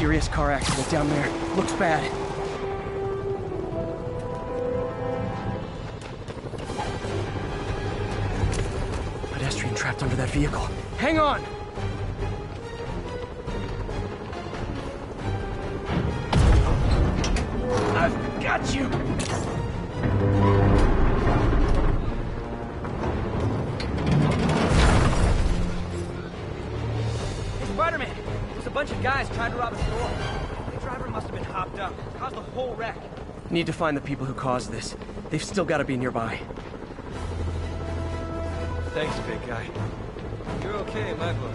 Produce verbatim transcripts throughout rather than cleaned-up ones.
serious car accident down there. Looks bad. Pedestrian trapped under that vehicle. Hang on! I've got you! Hey, Spider-Man! There's a bunch of guys trying to rob a store. The driver must have been hopped up. Caused the whole wreck. Need to find the people who caused this. They've still got to be nearby. Thanks, big guy. You're okay in my book.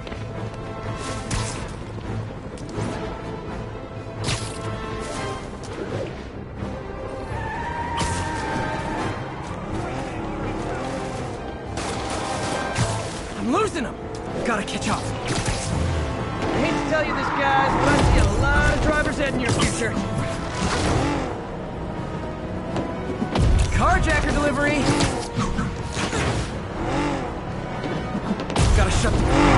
I'm losing them! Gotta catch up. I hate to tell you this, guys, but I see a lot of driver's ed in your future. Carjacker delivery! Gotta shut the...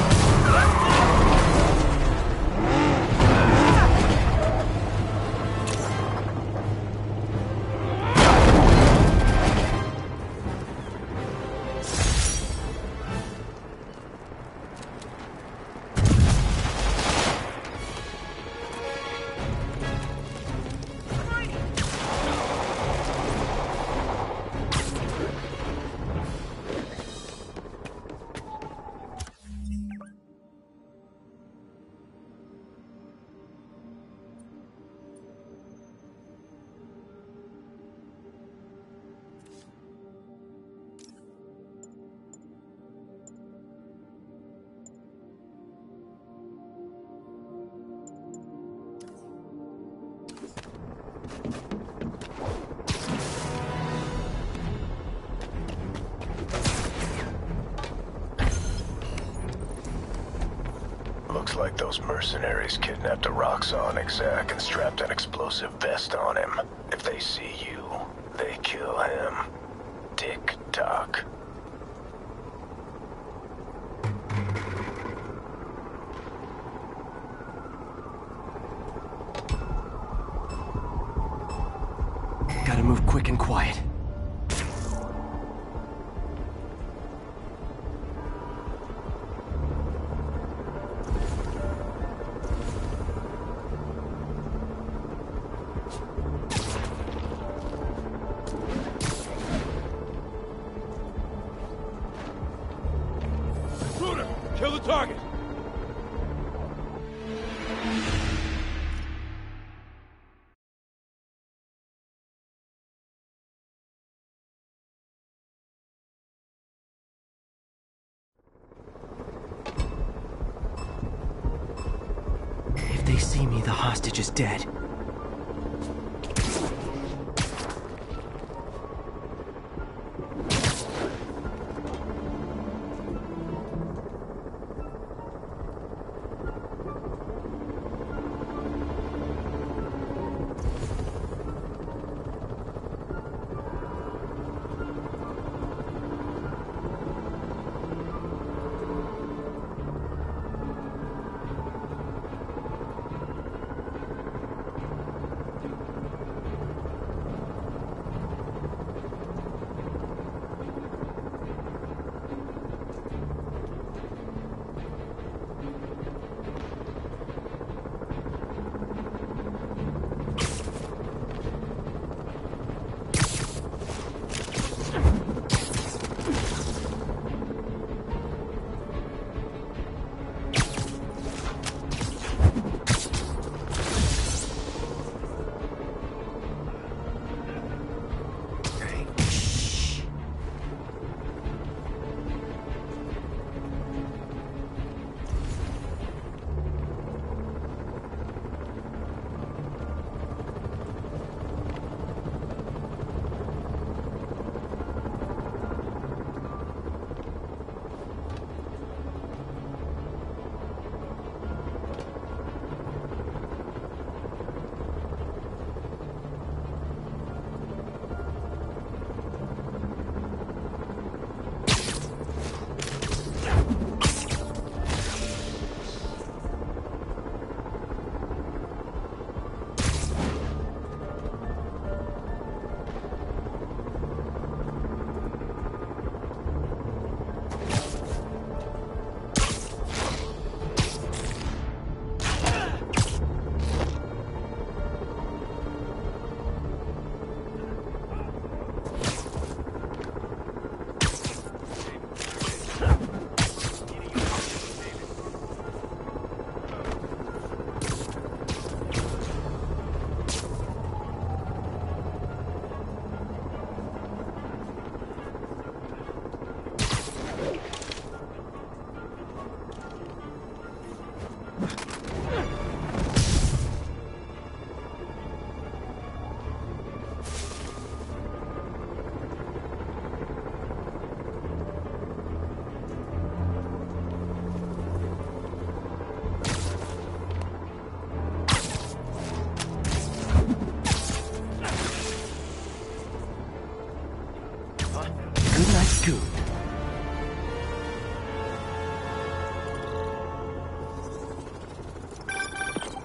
Looks like those mercenaries kidnapped a Roxxon exec and strapped an explosive vest on him. If they see you, they kill him. Tick-tock. Gotta move quick and quiet. Kill the target! If they see me, the hostage is dead.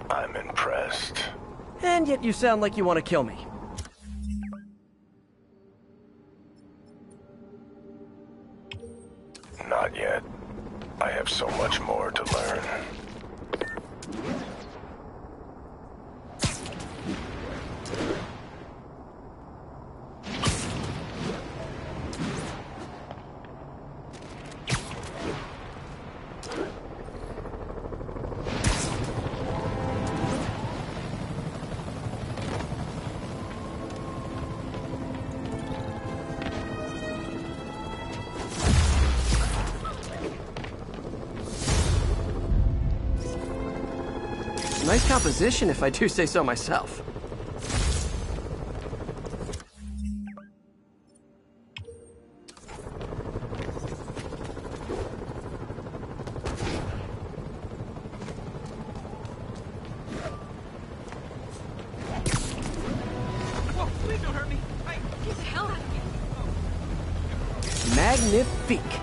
I'm impressed. And yet you sound like you want to kill me. Not yet. I have so much more to learn. Nice composition, if I do say so myself. Whoa, please don't hurt me. Hey, get the hell out of here. Magnifique.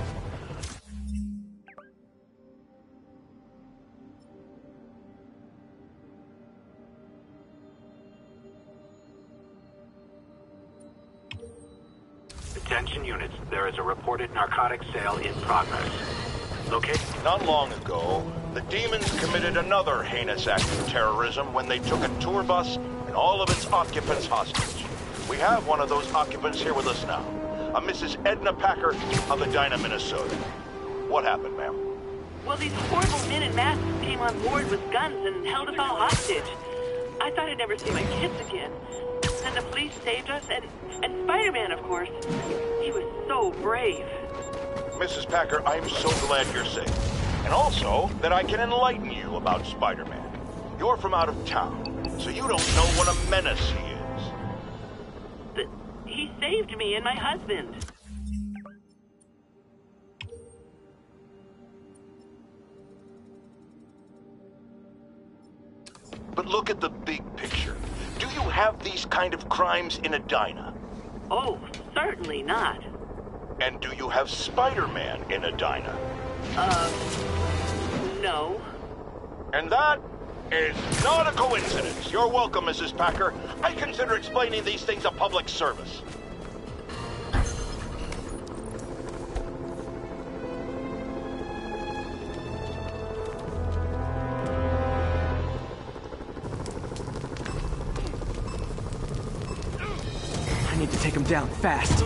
Attention units, there is a reported narcotics sale in progress. Located. Not long ago, the Demons committed another heinous act of terrorism when they took a tour bus and all of its occupants hostage. We have one of those occupants here with us now, a Missus Edna Packer of Edina, Minnesota. What happened, ma'am? Well, these horrible men in masks came on board with guns and held us all hostage. I thought I'd never see my kids again. Then the police saved us, and, and Spider-Man, of course. He was so brave. Missus Packer, I'm so glad you're safe. And also, that I can enlighten you about Spider-Man. You're from out of town, so you don't know what a menace he is. But he saved me and my husband. But look at the big picture. Do you have these kind of crimes in Edina? Oh, certainly not. And do you have Spider-Man in Edina? Uh, no. And that is not a coincidence. You're welcome, Missus Packer. I consider explaining these things a public service. I need to take him down fast.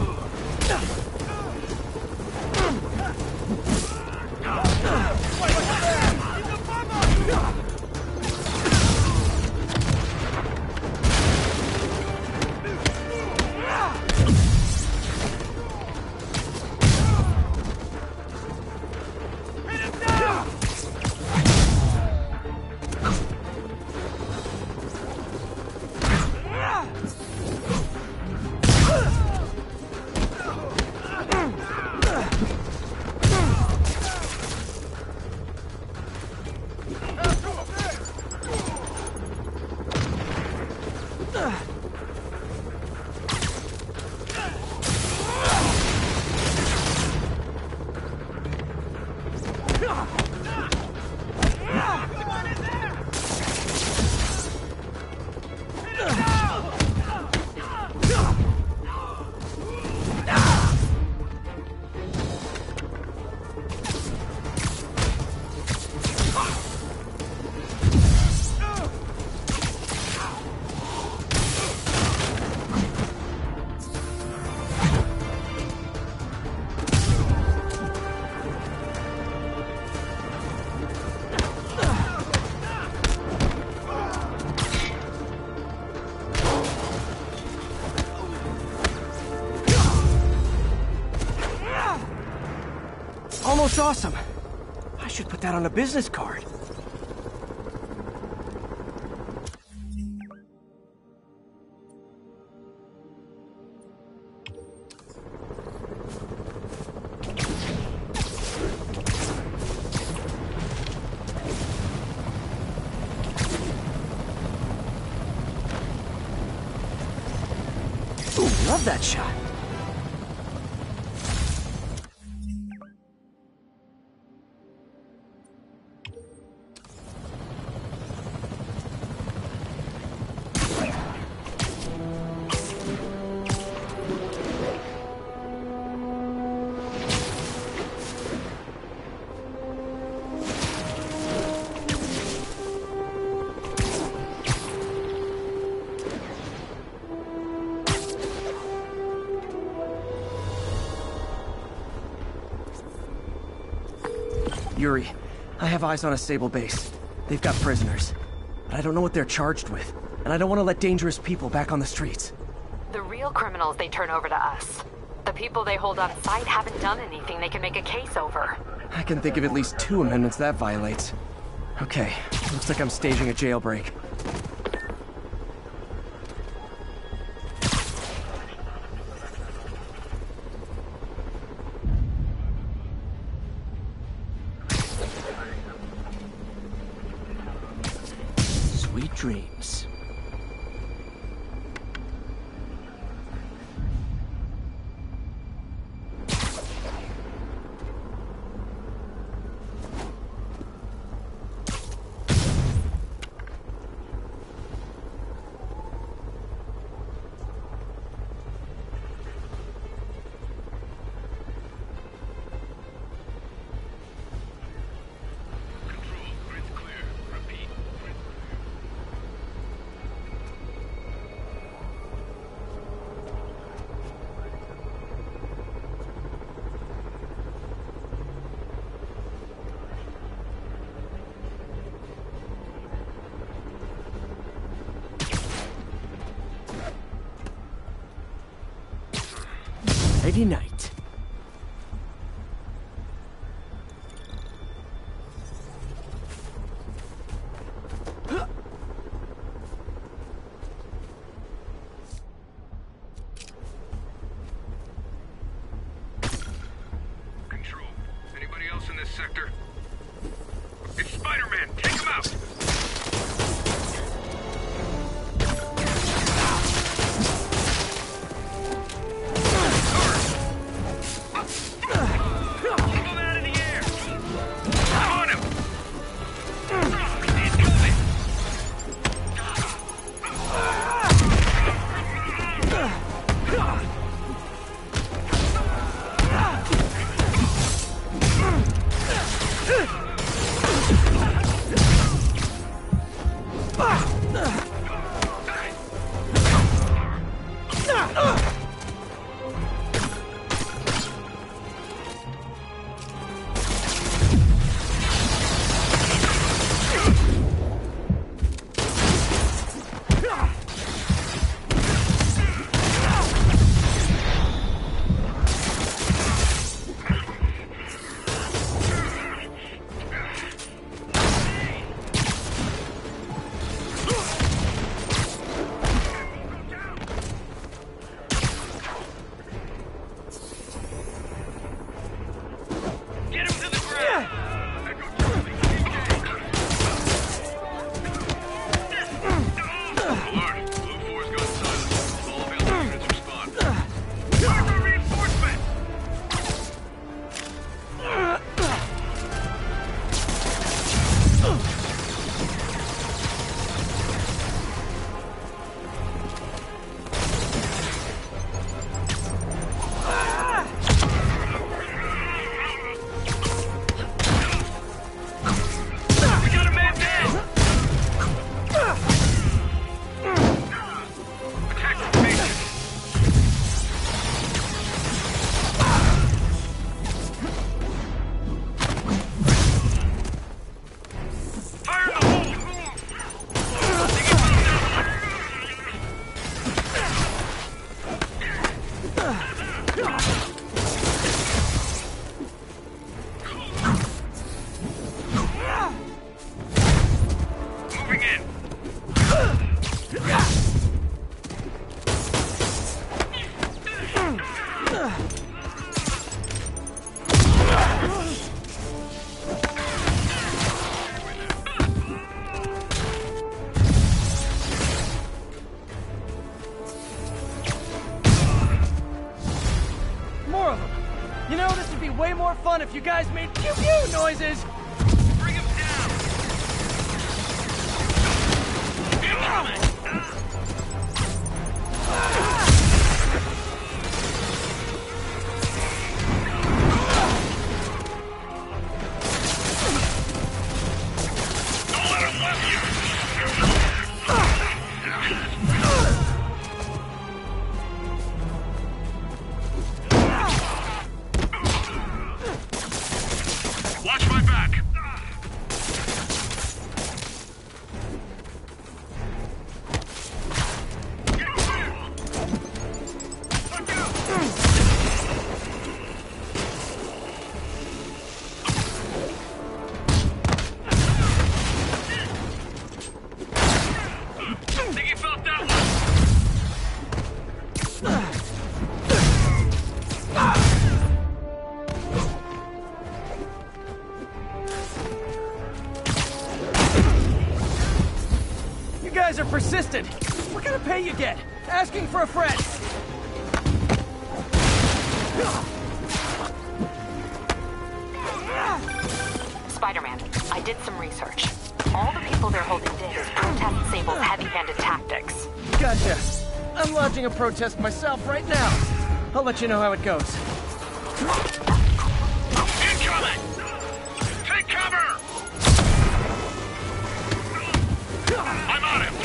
Almost awesome. I should put that on a business card. Ooh, love that shot. Yuri, I have eyes on a Sable base. They've got prisoners. But I don't know what they're charged with, and I don't want to let dangerous people back on the streets. The real criminals they turn over to us. The people they hold on site haven't done anything they can make a case over. I can think of at least two amendments that violates. Okay, looks like I'm staging a jailbreak. Sweet dreams. Friday night. Control. Anybody else in this sector? It's Spider-Man! Take him out! Way more fun if you guys made pew pew noises! Bring him down! Don't let him left you! Watch my back! guys are persistent. What kind of pay you get? Asking for a friend. Spider-Man, I did some research. All the people they're holding dead is protest Sable's heavy-handed tactics. Gotcha. I'm lodging a protest myself right now. I'll let you know how it goes. Incoming! Take cover! I'm on him!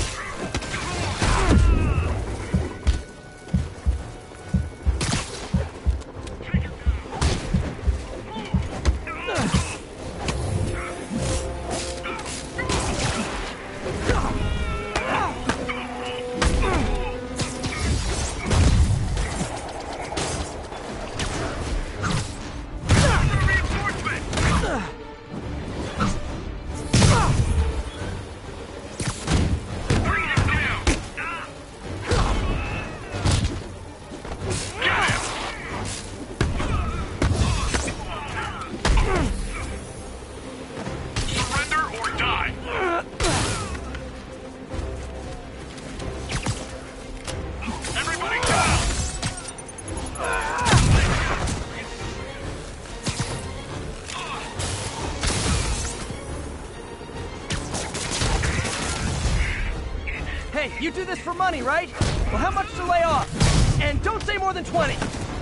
Hey, you do this for money, right? Well, how much to lay off? And don't say more than twenty.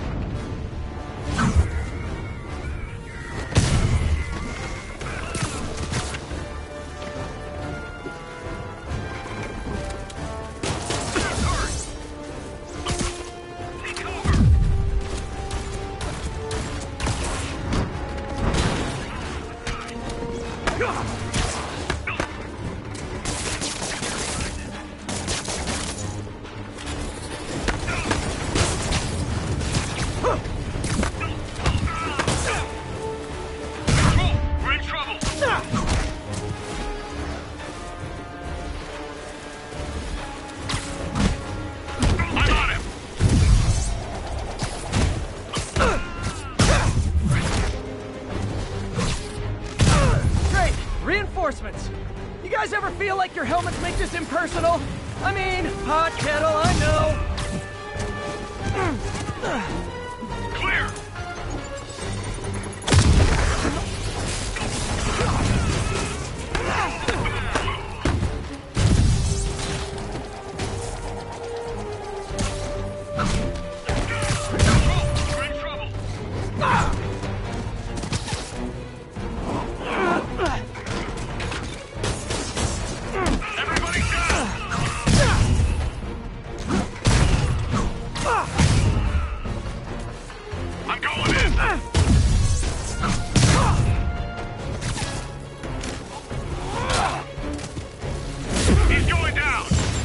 Reinforcements. You guys ever feel like your helmets make this impersonal? I mean, hot kettle, I know. Clear! We're in trouble! Everybody down! I'm going in! He's going down!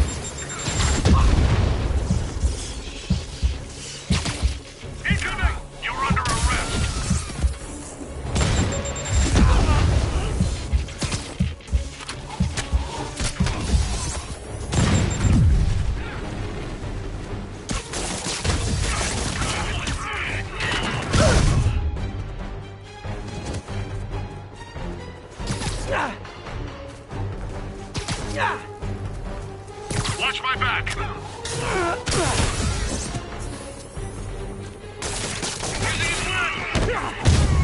Incoming! You're under arrest! Watch my back! Using his gun!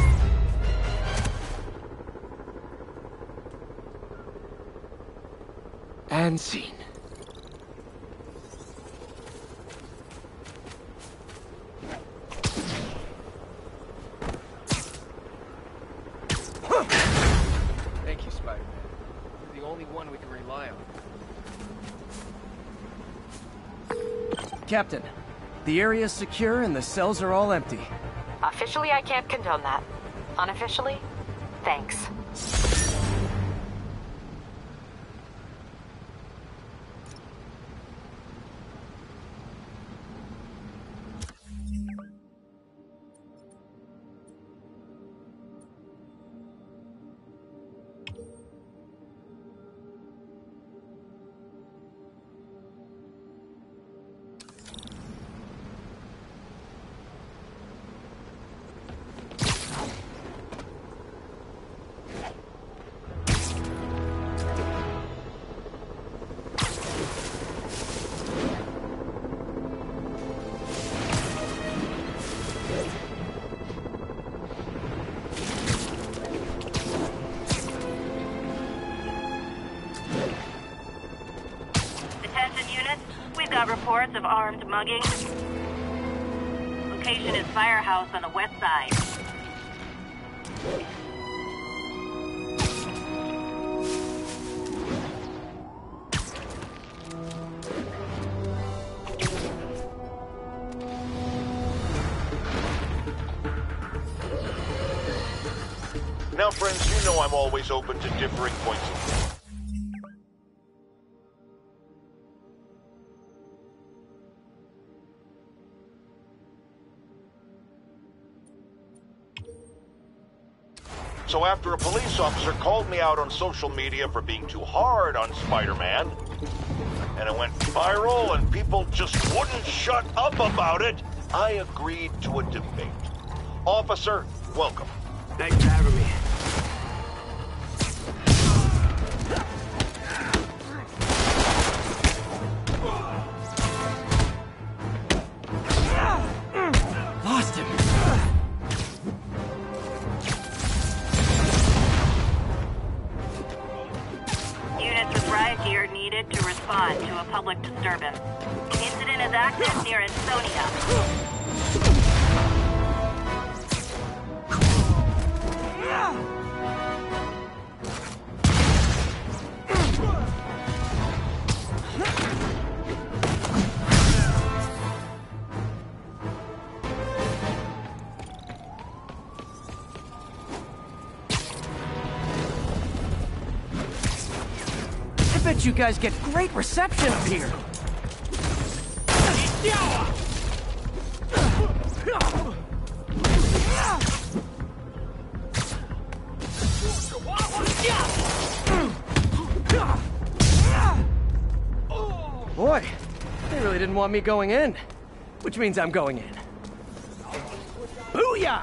And scene. Thank you, Spider-Man. You're the only one we can rely on. Captain, the area's secure and the cells are all empty. Officially, I can't condone that. Unofficially, thanks. We've got reports of armed mugging. Location is Firehouse on the west side. Now, friends, you know I'm always open to differing points of view. So after a police officer called me out on social media for being too hard on Spider-Man, and it went viral and people just wouldn't shut up about it, I agreed to a debate. Officer, welcome. Thanks for having me. Lost him. Units with riot gear needed to respond to a public disturbance. Incident is active near Ansonia. I bet you guys get great reception up here. Boy, they really didn't want me going in. Which means I'm going in. Booyah!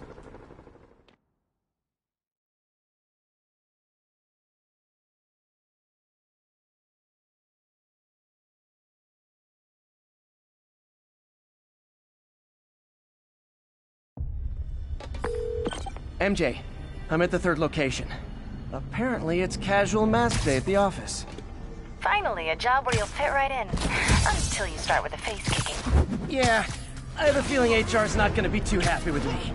M J, I'm at the third location. Apparently it's casual mask day at the office. Finally, a job where you'll fit right in. Until you start with the face kicking. Yeah, I have a feeling H R's not gonna be too happy with me.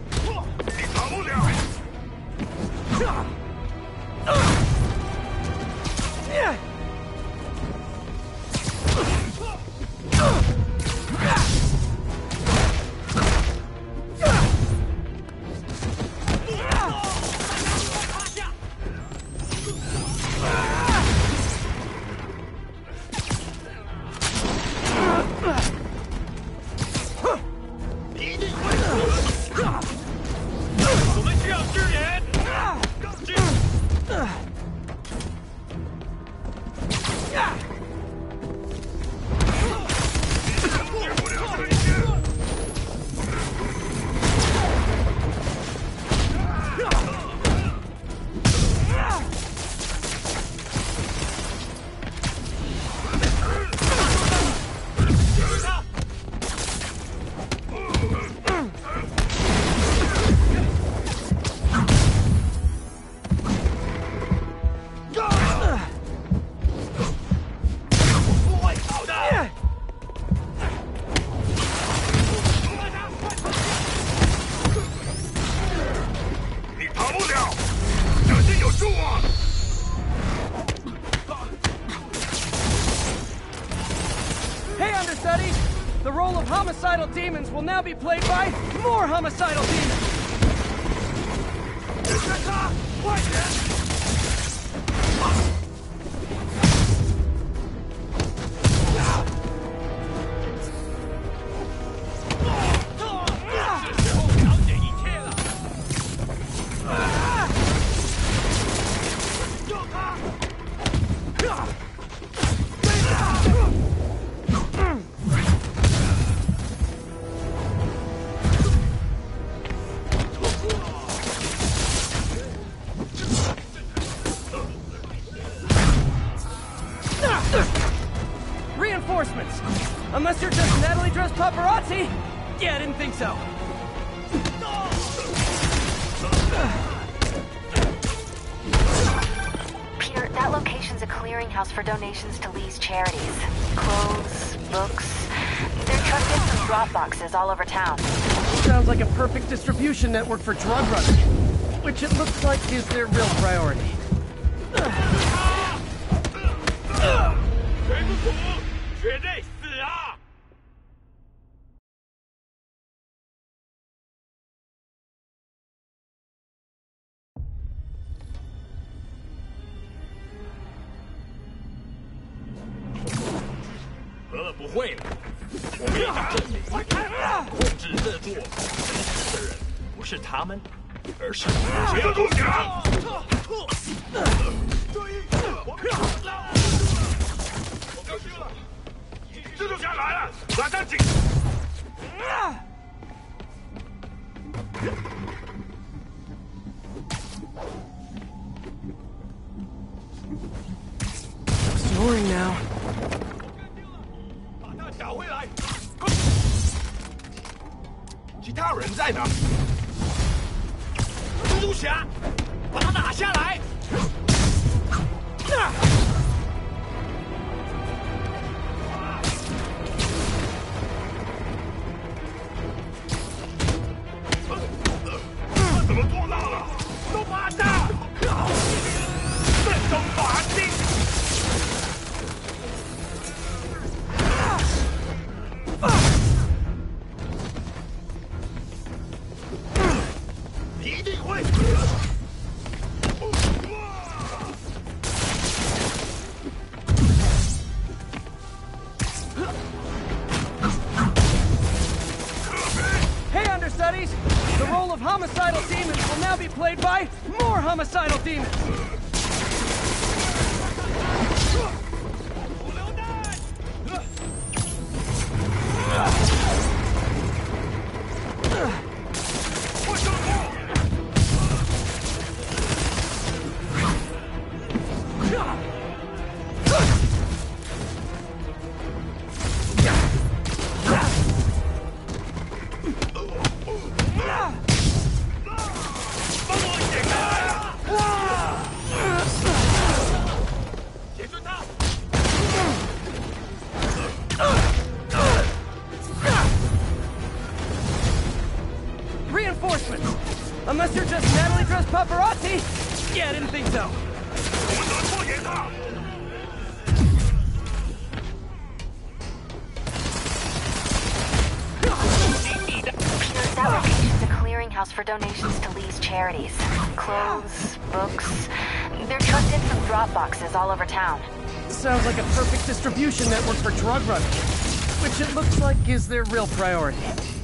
Yeah. The role of homicidal demons will now be played by more homicidal demons! Reinforcements! Unless you're just Natalie dressed paparazzi? Yeah, I didn't think so. Peter, that location's a clearinghouse for donations to Lee's charities. Clothes, books. They're trucked in from drop boxes all over town. Sounds like a perfect distribution network for drug running, which it looks like is their real priority. 水不服，绝对死啊！ 何乐不会呢？我们要证明，控制这座城市的人不是他们，而是我。别动脚！蜘蛛侠来了，马上紧！ Snoring now. 把他找回来！其他人在哪？蜘蛛侠，把他打下来！啊！ 怎么做到了？都把他正中反击！一定会死！ Hey, understudies! The role of homicidal demons will now be played by more homicidal demons! Reinforcements! Unless you're just Natalie dressed paparazzi? Yeah, I didn't think so. 我们怎么破解他？ That location's a clearinghouse for donations to Lee's charities. Clothes, books. They're trucked in from drop boxes all over town. Sounds like a perfect distribution network for drug running, which it looks like is their real priority.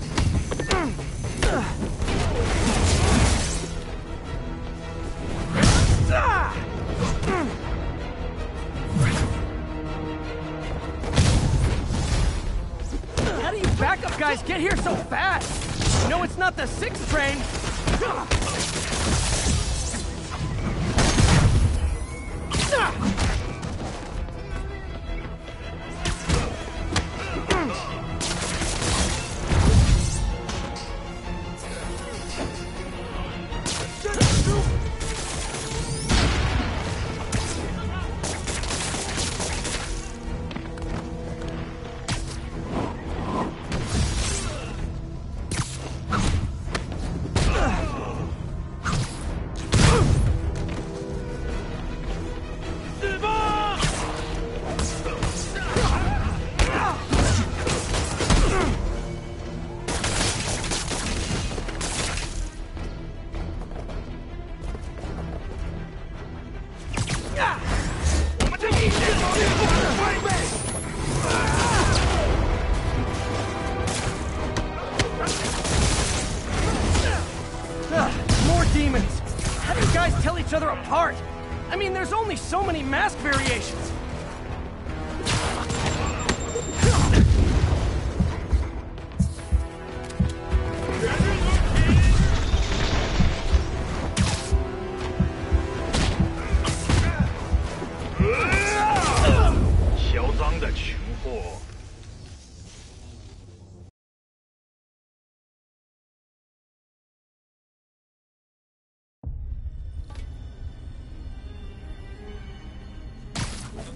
How do you backup guys get here so fast? No, it's not the sixth train. More demons! How do you guys tell each other apart? I mean, there's only so many mask variations.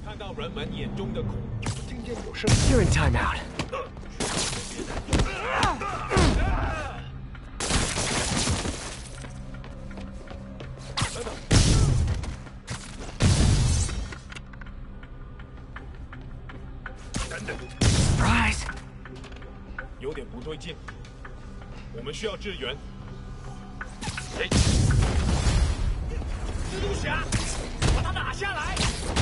看到人们眼中的恐惧。听见有声。 You're in timeout. 等等 Surprise! 有点不对劲，我们需要支援。哎，蜘蛛侠，把他打下来！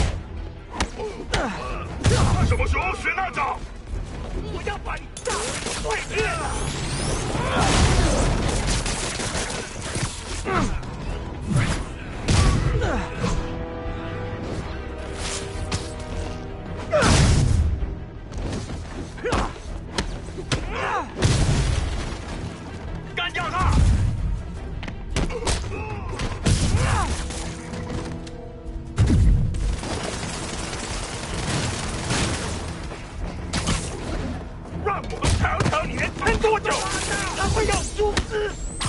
看什么时候学那招？ 我要把你炸碎片！干掉他！让我们瞧瞧你能撑多久！他会要猪汁！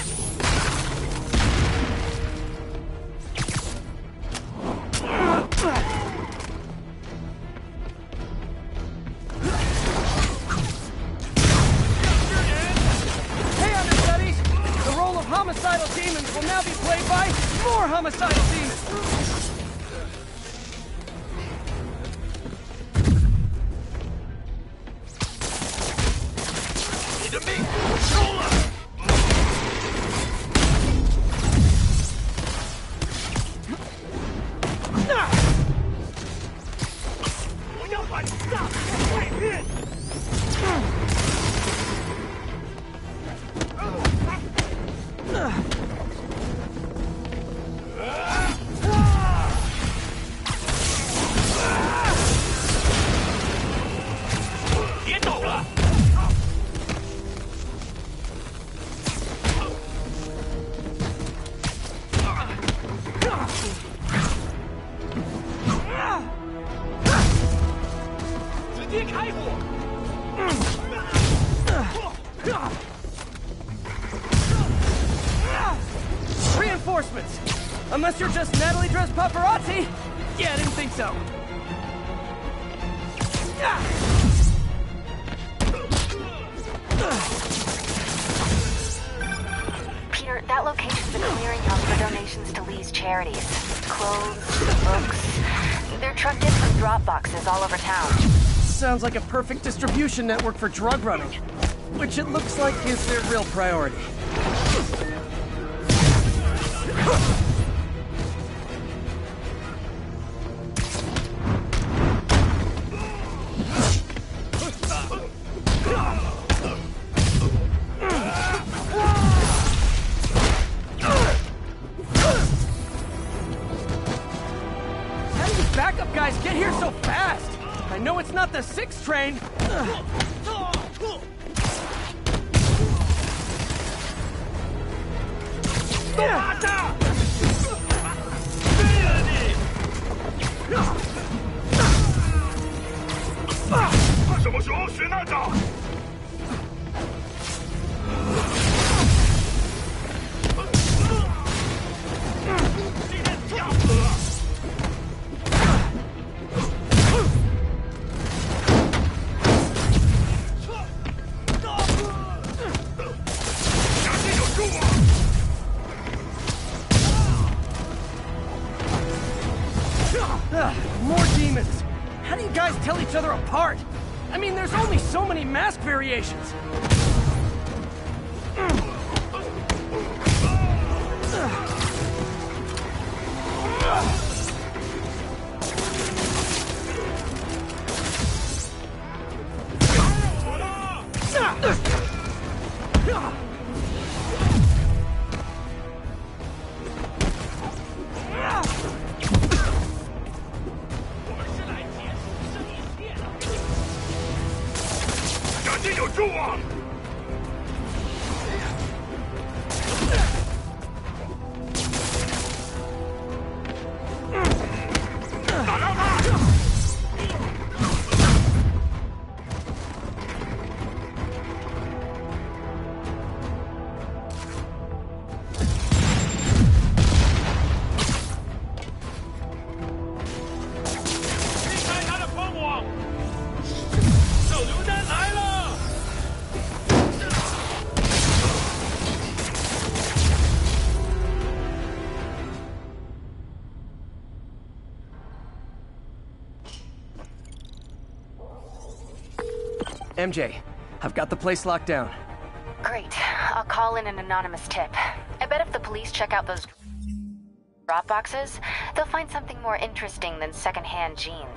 Hey, understudies! The role of homicidal demons will now be played by more homicidal demons! 你的命我收了！ 我要把你炸成碎片！别走了！ 直接开火！ Reinforcements! Unless you're just Natalie Dress paparazzi? Yeah, I didn't think so. Peter, that location's a clearinghouse for donations to Lee's charities. Clothes, books. They're trucked in from drop boxes all over town. Sounds like a perfect distribution network for drug running. Which it looks like is their real priority. How do you backup guys get here so fast? I know it's not the sixth train. Ugh. 都马上！废了你！ 他什么时候学那招？ 今天跳死了！ 小心有助我！ Ugh, more demons. How do you guys tell each other apart? I mean, there's only so many mask variations. M J, I've got the place locked down. Great. I'll call in an anonymous tip. I bet if the police check out those drop boxes, they'll find something more interesting than secondhand jeans.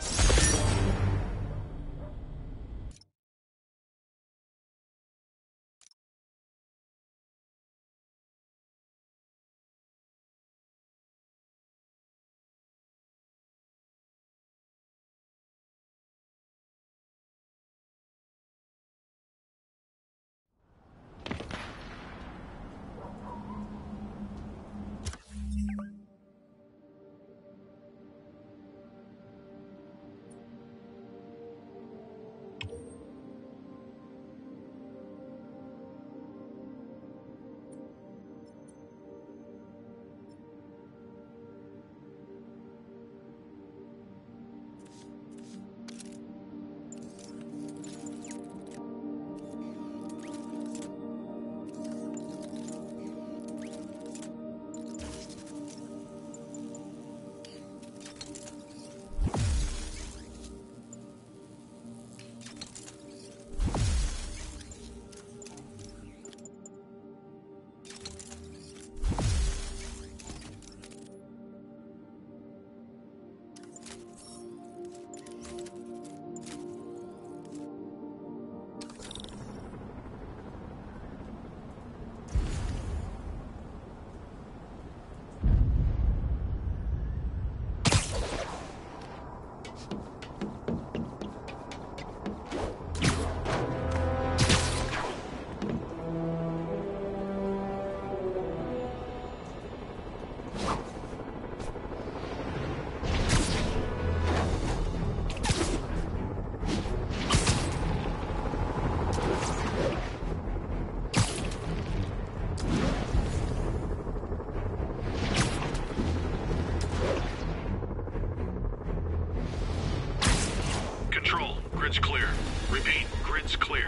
Grid's clear. Repeat, grid's clear.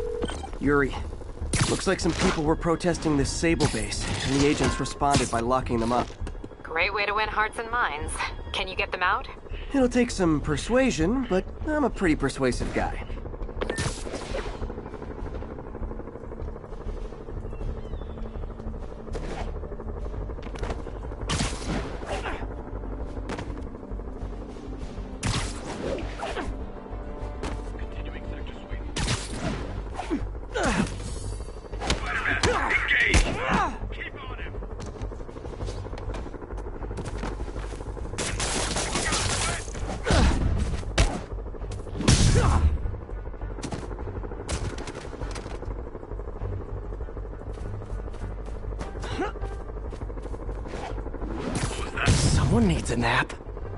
Yuri, looks like some people were protesting this Sable base, and the agents responded by locking them up. Great way to win hearts and minds. Can you get them out? It'll take some persuasion, but I'm a pretty persuasive guy. Someone needs a nap.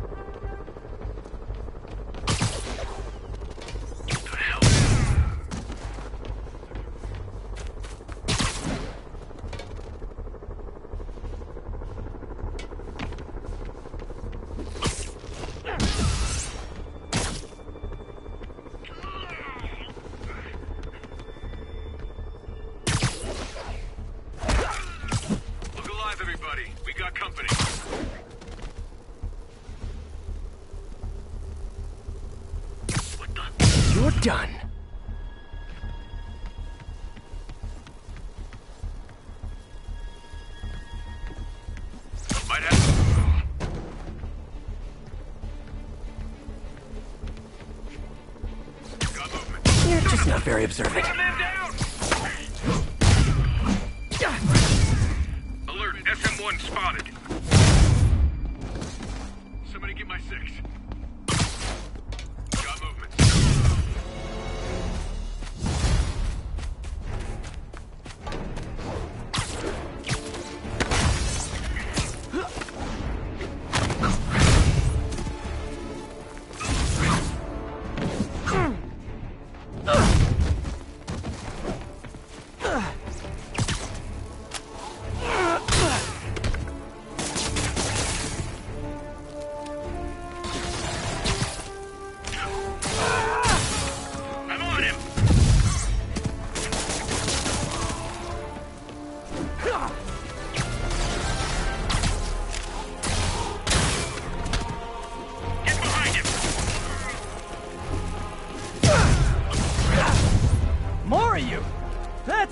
Look alive, everybody. We got company. You're done. Might have. Got movement. You're just not very observant. Alert, S M one spotted. Somebody get my six. Got movement.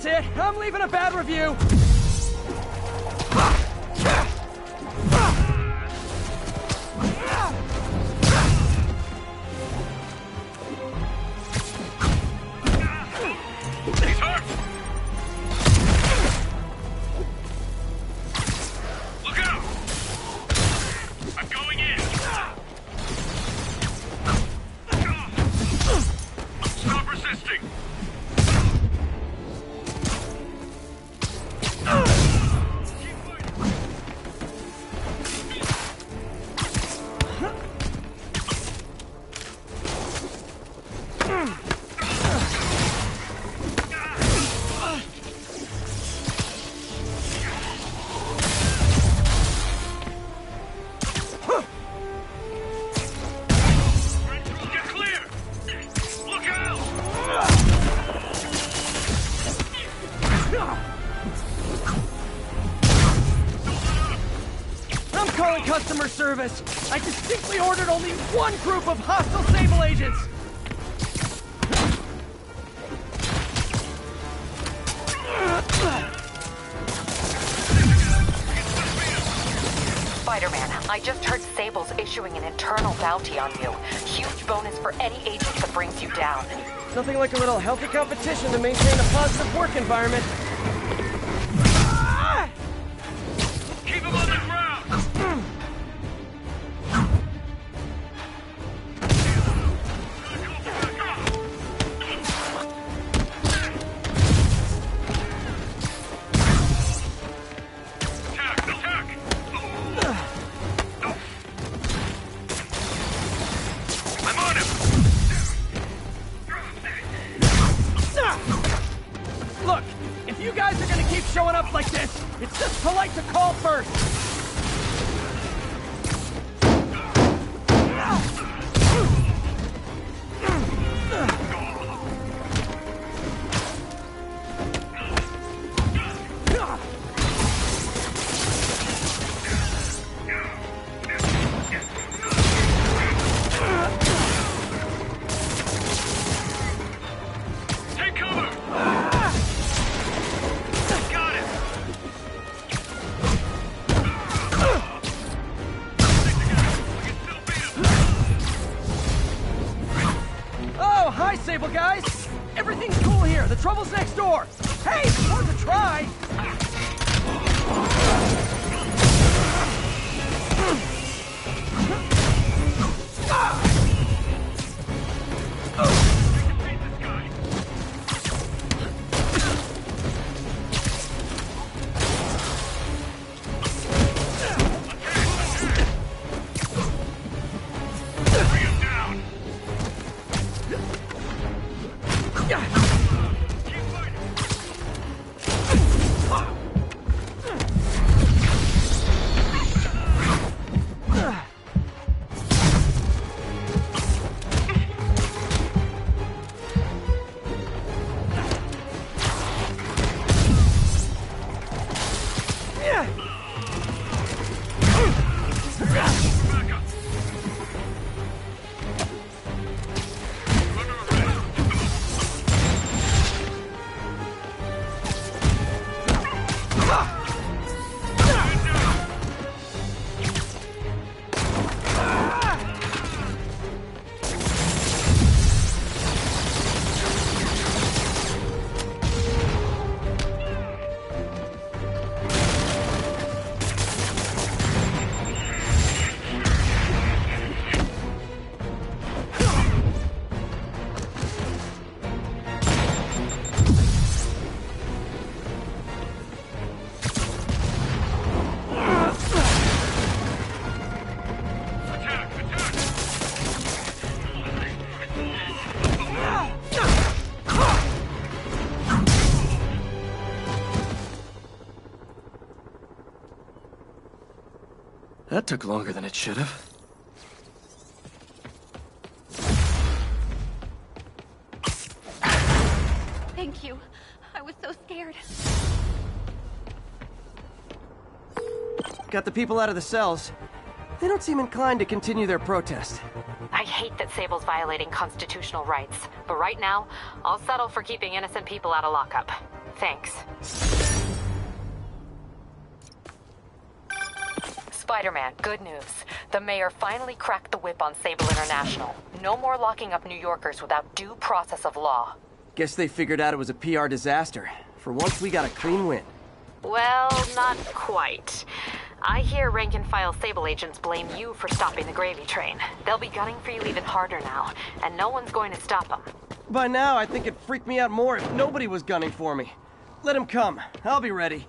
it. I'm leaving a bad review. He's hurt! Look out! I'm going in! Stop resisting! Customer service. I distinctly ordered only one group of hostile Sable agents. Spider-Man, I just heard Sable's issuing an internal bounty on you. Huge bonus for any agent that brings you down. Nothing like a little healthy competition to maintain a positive work environment. Keep him on the ground! Look, if you guys are gonna keep showing up like this, it's just polite to call first. Sable guys! Everything's cool here. The trouble's next door. Hey, it's worth a try. That took longer than it should have. Thank you. I was so scared. Got the people out of the cells. They don't seem inclined to continue their protest. I hate that Sable's violating constitutional rights, but right now, I'll settle for keeping innocent people out of lockup. Thanks. Spider-Man, good news. The mayor finally cracked the whip on Sable International. No more locking up New Yorkers without due process of law. Guess they figured out it was a P R disaster. For once, we got a clean win. Well, not quite. I hear rank-and-file Sable agents blame you for stopping the gravy train. They'll be gunning for you even harder now, and no one's going to stop them. By now, I think it'd freak me out more if nobody was gunning for me. Let him come. I'll be ready.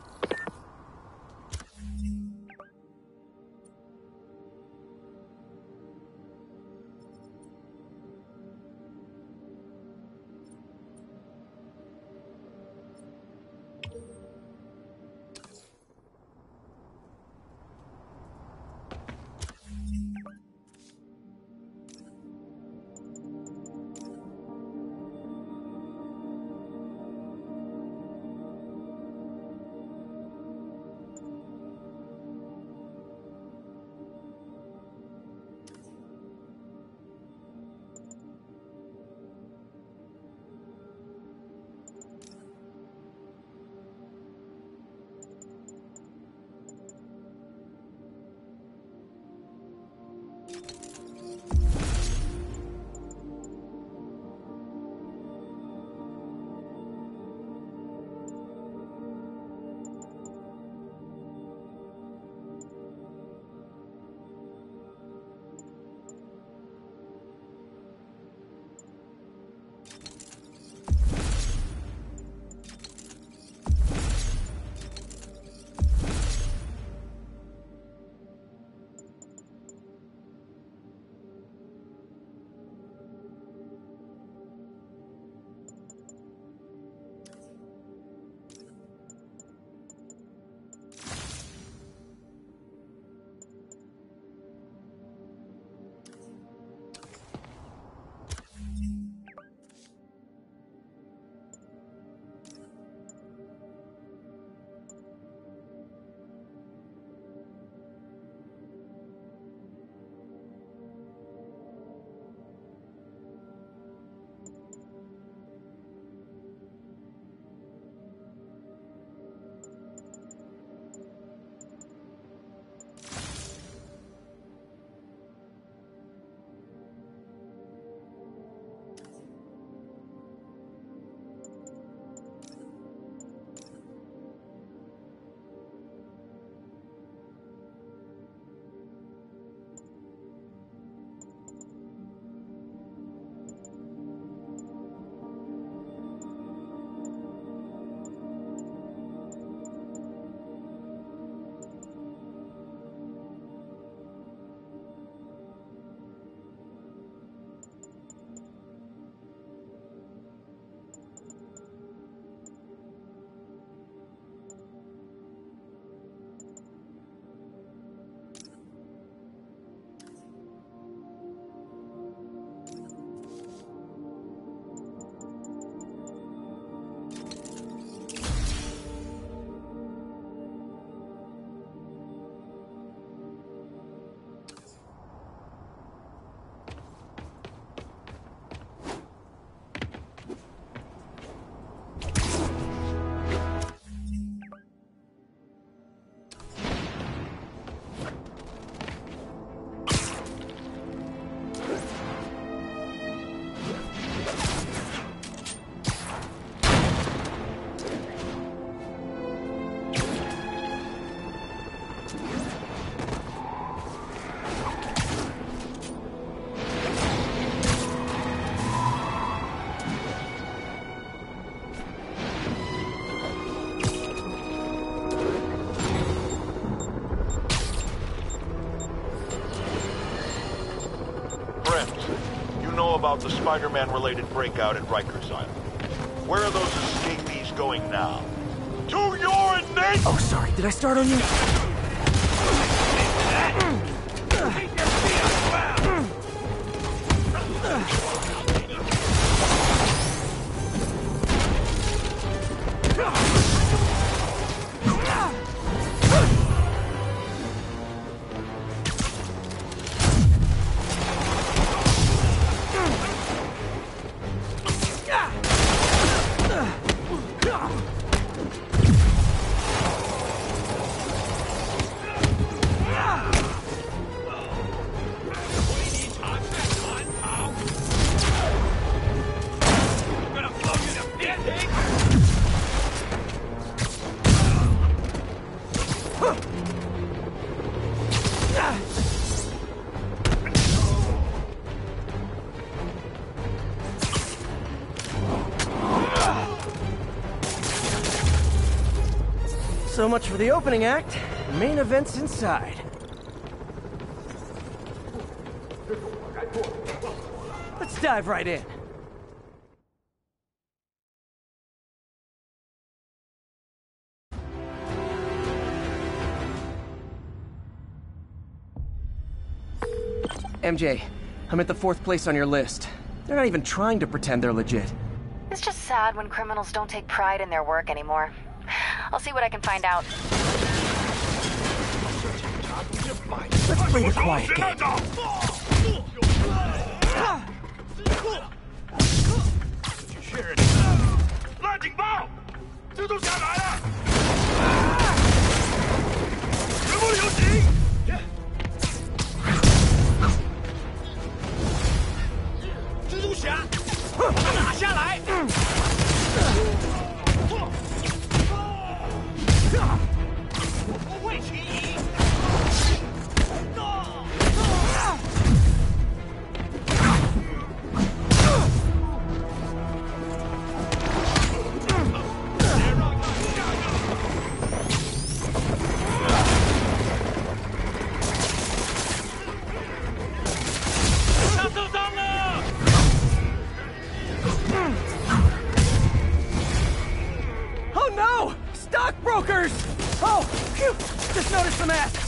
About the Spider-Man-related breakout at Rikers Island. Where are those escapees going now? To your nation! Oh, sorry. Did I start on you? So much for the opening act. The main event's inside. Let's dive right in. M J, I'm at the fourth place on your list. They're not even trying to pretend they're legit. It's just sad when criminals don't take pride in their work anymore. I'll see what I can find out. Let's play the quiet game. 确认。拉警报！蜘蛛侠来了！全部有警！蜘蛛侠，打下来！不会轻易。 Oh no! Stockbrokers! Oh, phew! Just noticed the masks.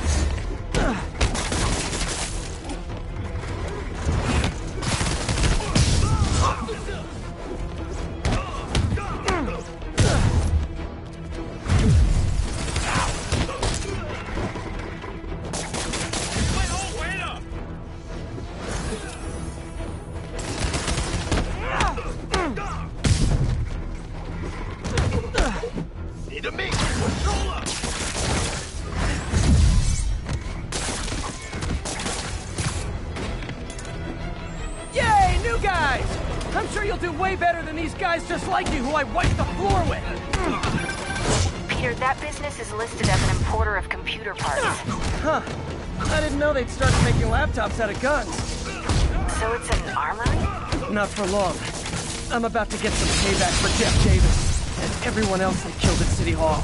I'm sure you'll do way better than these guys just like you who I wiped the floor with! Peter, that business is listed as an importer of computer parts. Huh. I didn't know they'd started making laptops out of guns. So it's an armory? Not for long. I'm about to get some payback for Jeff Davis and everyone else they killed at City Hall.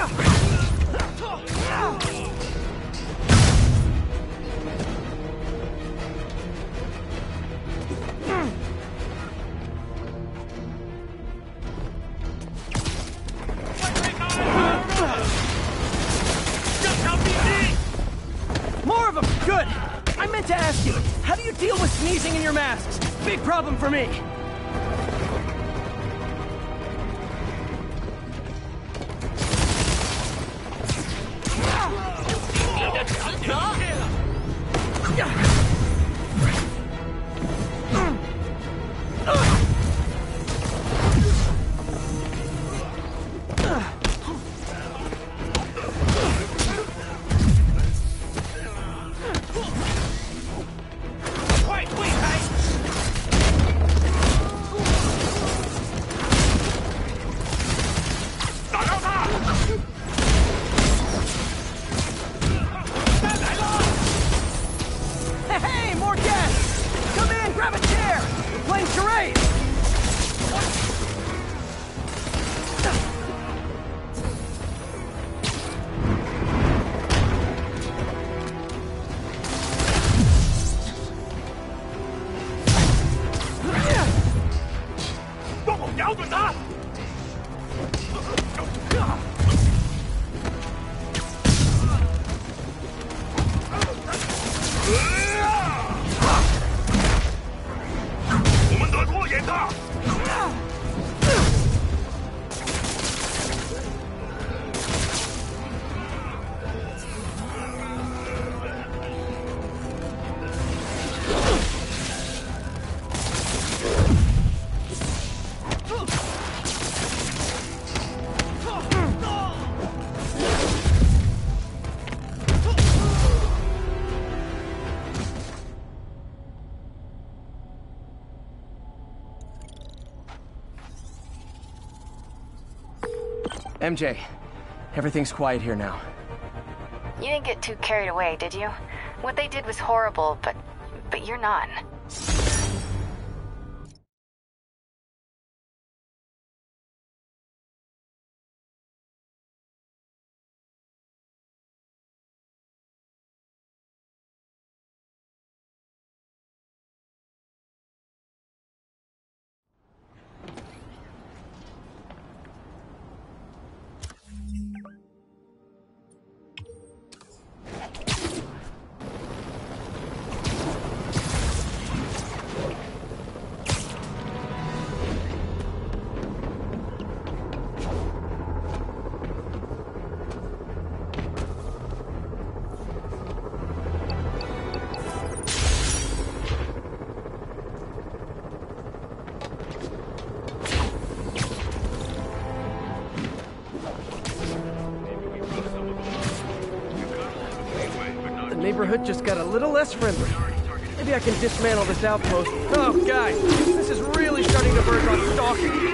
More of them! Good! I meant to ask you, how do you deal with sneezing in your masks? Big problem for me! Hey, more guests! Come in, grab a chair! We're playing charades! M J, everything's quiet here now. You didn't get too carried away, did you? What they did was horrible, but... but you're not. The neighborhood just got a little less friendly. Maybe I can dismantle this outpost. Oh, guys, this is really starting to verge on stalking.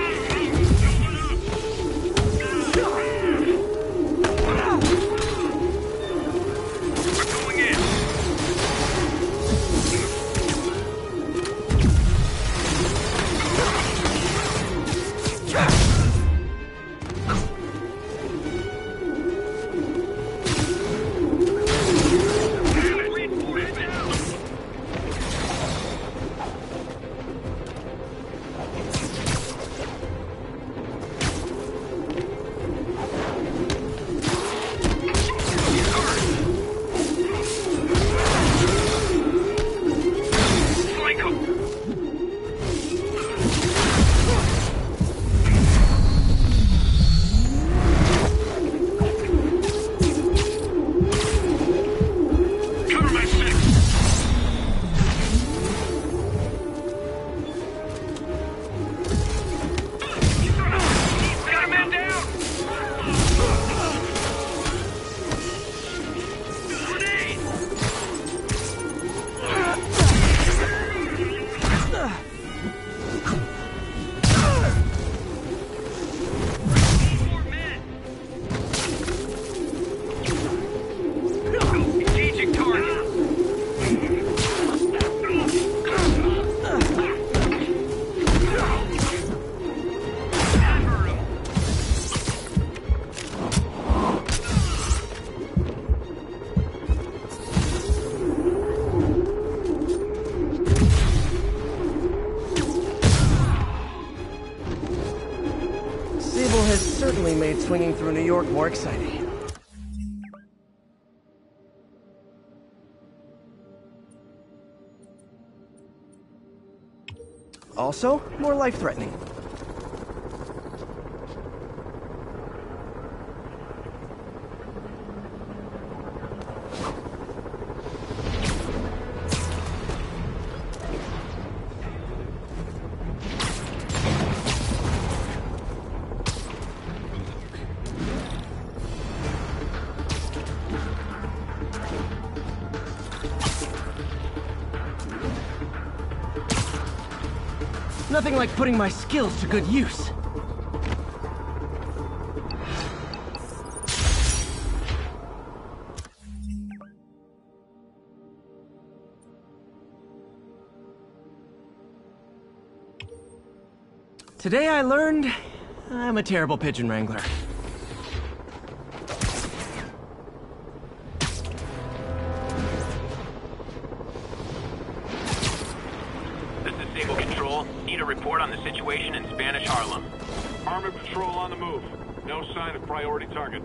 Made swinging through New York more exciting. Also, more life-threatening. Nothing like putting my skills to good use. Today I learned I'm a terrible pigeon wrangler. Report on the situation in Spanish Harlem. Armored patrol on the move. No sign of priority target.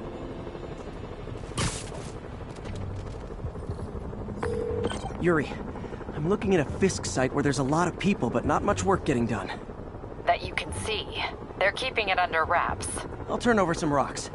Yuri, I'm looking at a Fisk site where there's a lot of people, but not much work getting done. That you can see. They're keeping it under wraps. I'll turn over some rocks.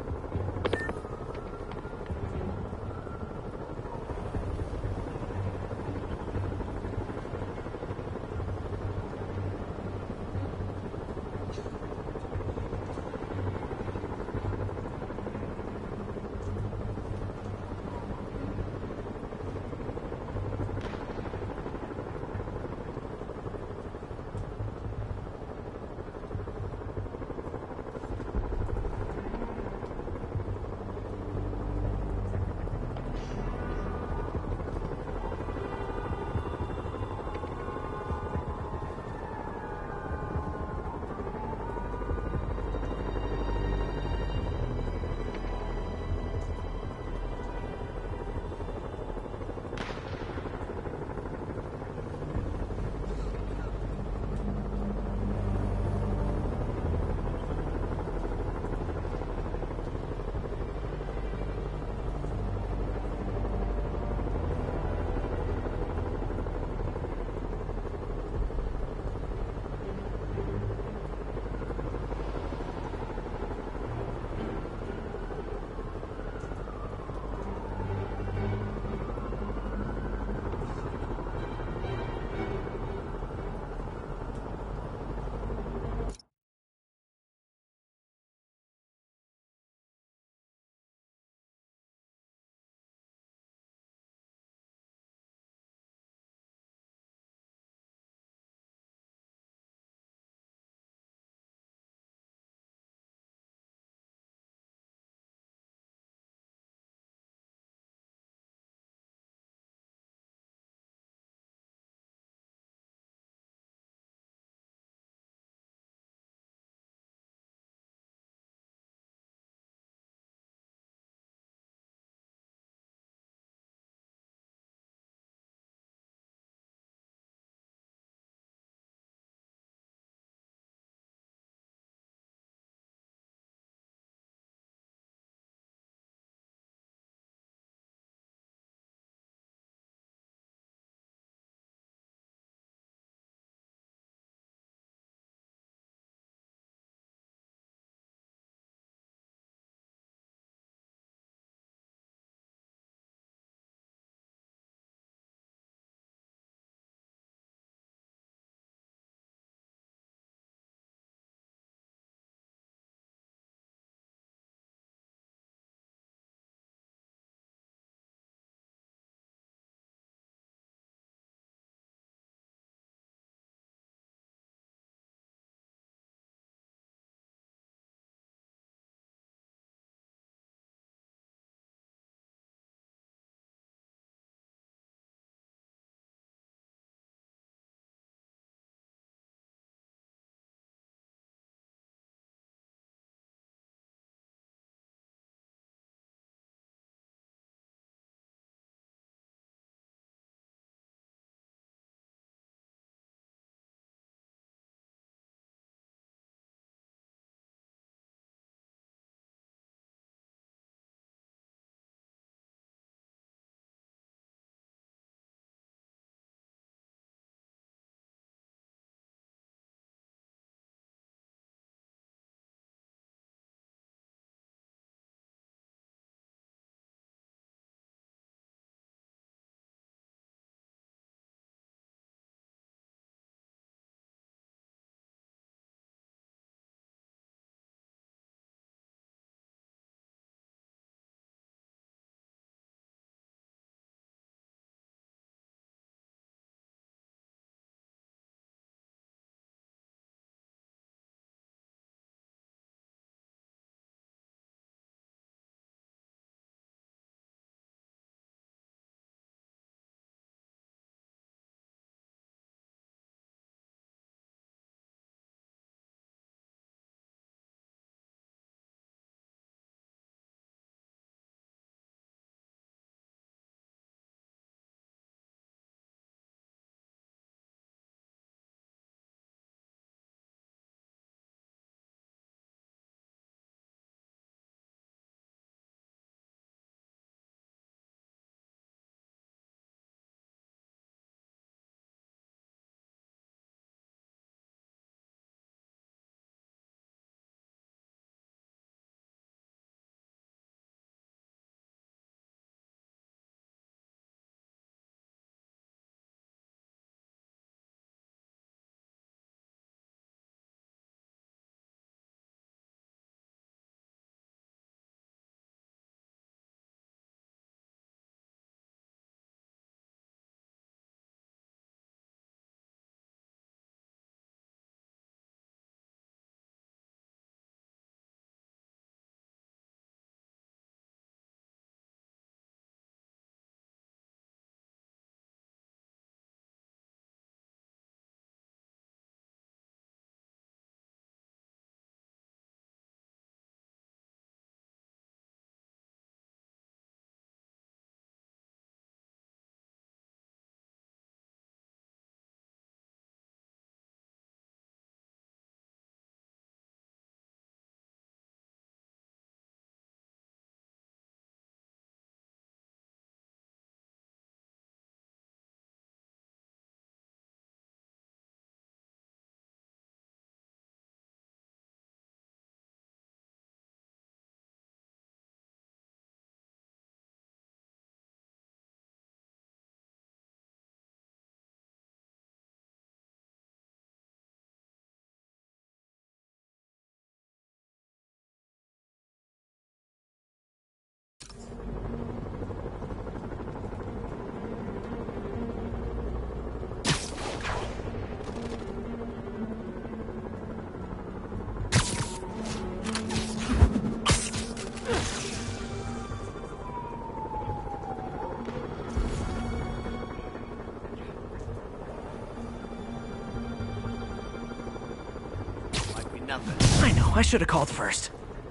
ain't nothing. I know, I should have called first.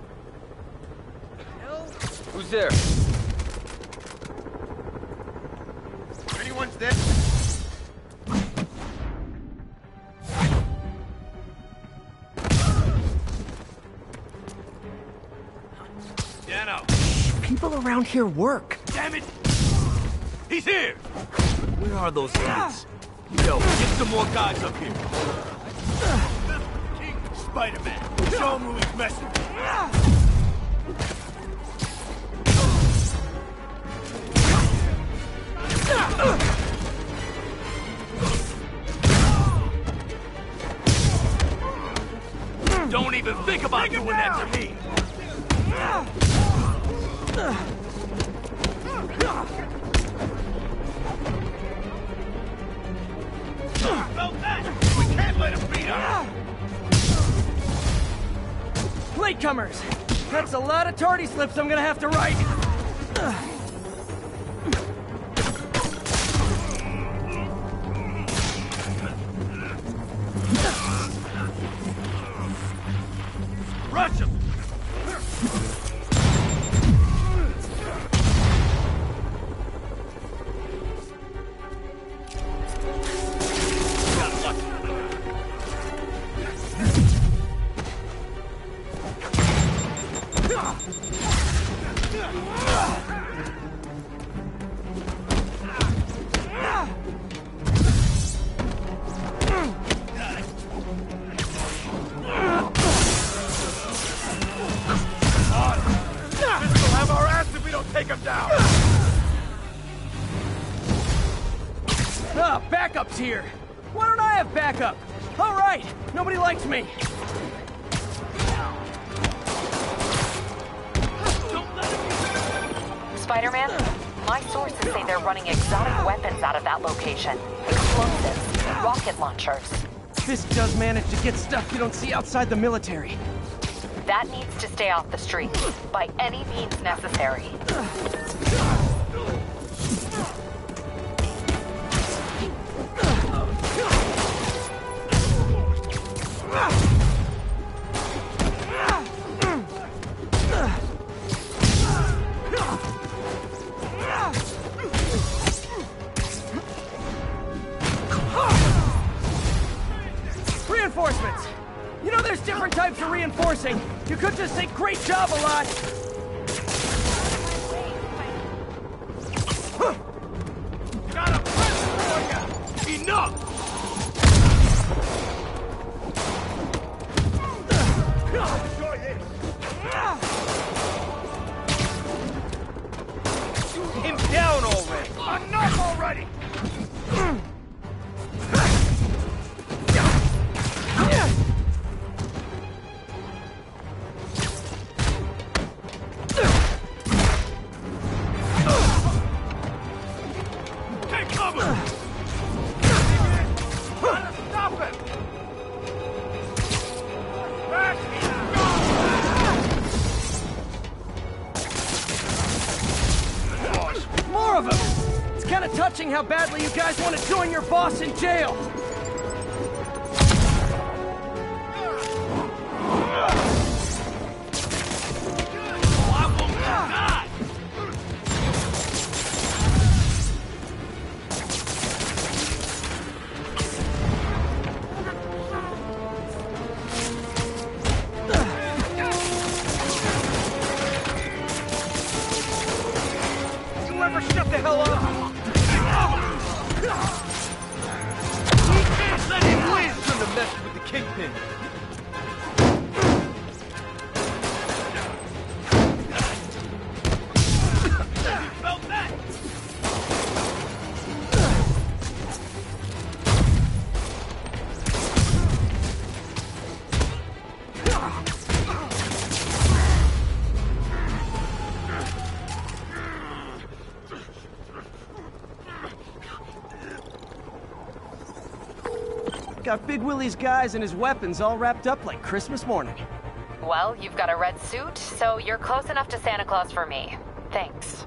Who's there? Anyone's there? Dano! People around here work. Damn it! He's here! Where are those kids? Yo, get some more guys up here. King Spider-Man, show him who he's messing with. Don't even think about doing that to me! We can't let him beat us! Latecomers! That's a lot of tardy slips I'm gonna have to write. Rush him! Ah, backup's here. Why don't I have backup? All right, nobody likes me. Spider-Man, my sources say they're running exotic weapons out of that location. Explosives, rocket launchers. This does manage to get stuff you don't see outside the military. That needs to stay off the streets, by any means necessary. Reinforcements! You know there's different types of reinforcing. You could just say great job a lot. Got a present for you! Enough! Enjoy this! Him down already! Enough already! Take cover! Stop it! More of them! It's kind of touching how badly you guys want to join your boss in jail. Shut the hell up! We can't let him win! Shouldn't have messed with the Kingpin. Felt that? Got Big Willie's guys and his weapons all wrapped up like Christmas morning. Well, you've got a red suit, so you're close enough to Santa Claus for me. Thanks.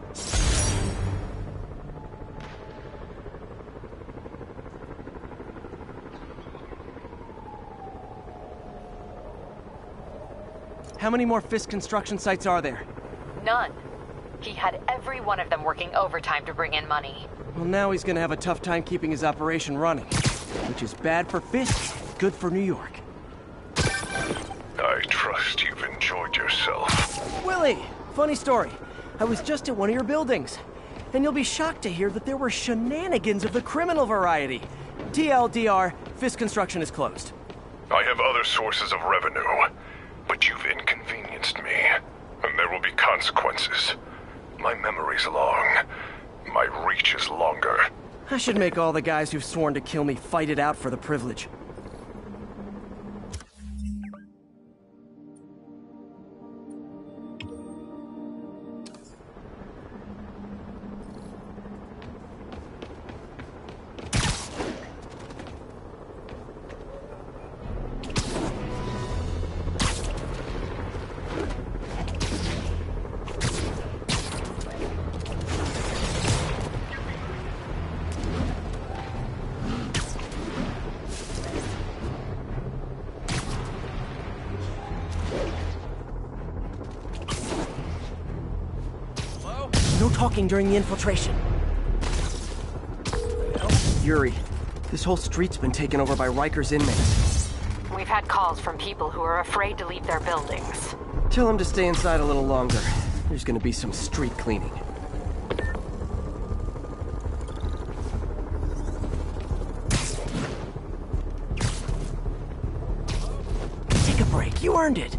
How many more Fisk construction sites are there? None. He had every one of them working overtime to bring in money. Well, now he's gonna have a tough time keeping his operation running. Which is bad for Fisk, good for New York. I trust you've enjoyed yourself. Willie, funny story. I was just at one of your buildings. And you'll be shocked to hear that there were shenanigans of the criminal variety. T L D R, Fisk Construction is closed. I have other sources of revenue, but you've inconvenienced me, and there will be consequences. My memory's long. My reach is longer. I should make all the guys who've sworn to kill me fight it out for the privilege. No talking during the infiltration. Yuri, this whole street's been taken over by Riker's inmates. We've had calls from people who are afraid to leave their buildings. Tell them to stay inside a little longer. There's gonna be some street cleaning. Take a break, you earned it.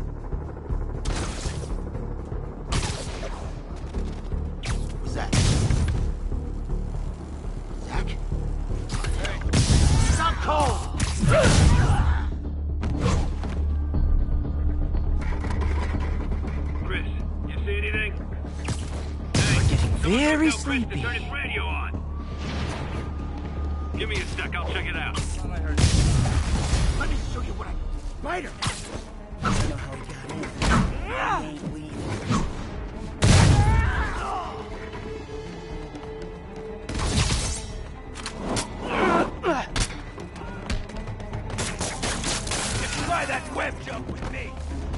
Very sleepy. Turn his radio on. Give me a sec, I'll check it out. Let me show you what I... Spider! I know how he got in. He ain't leaving. Try that web jump with me.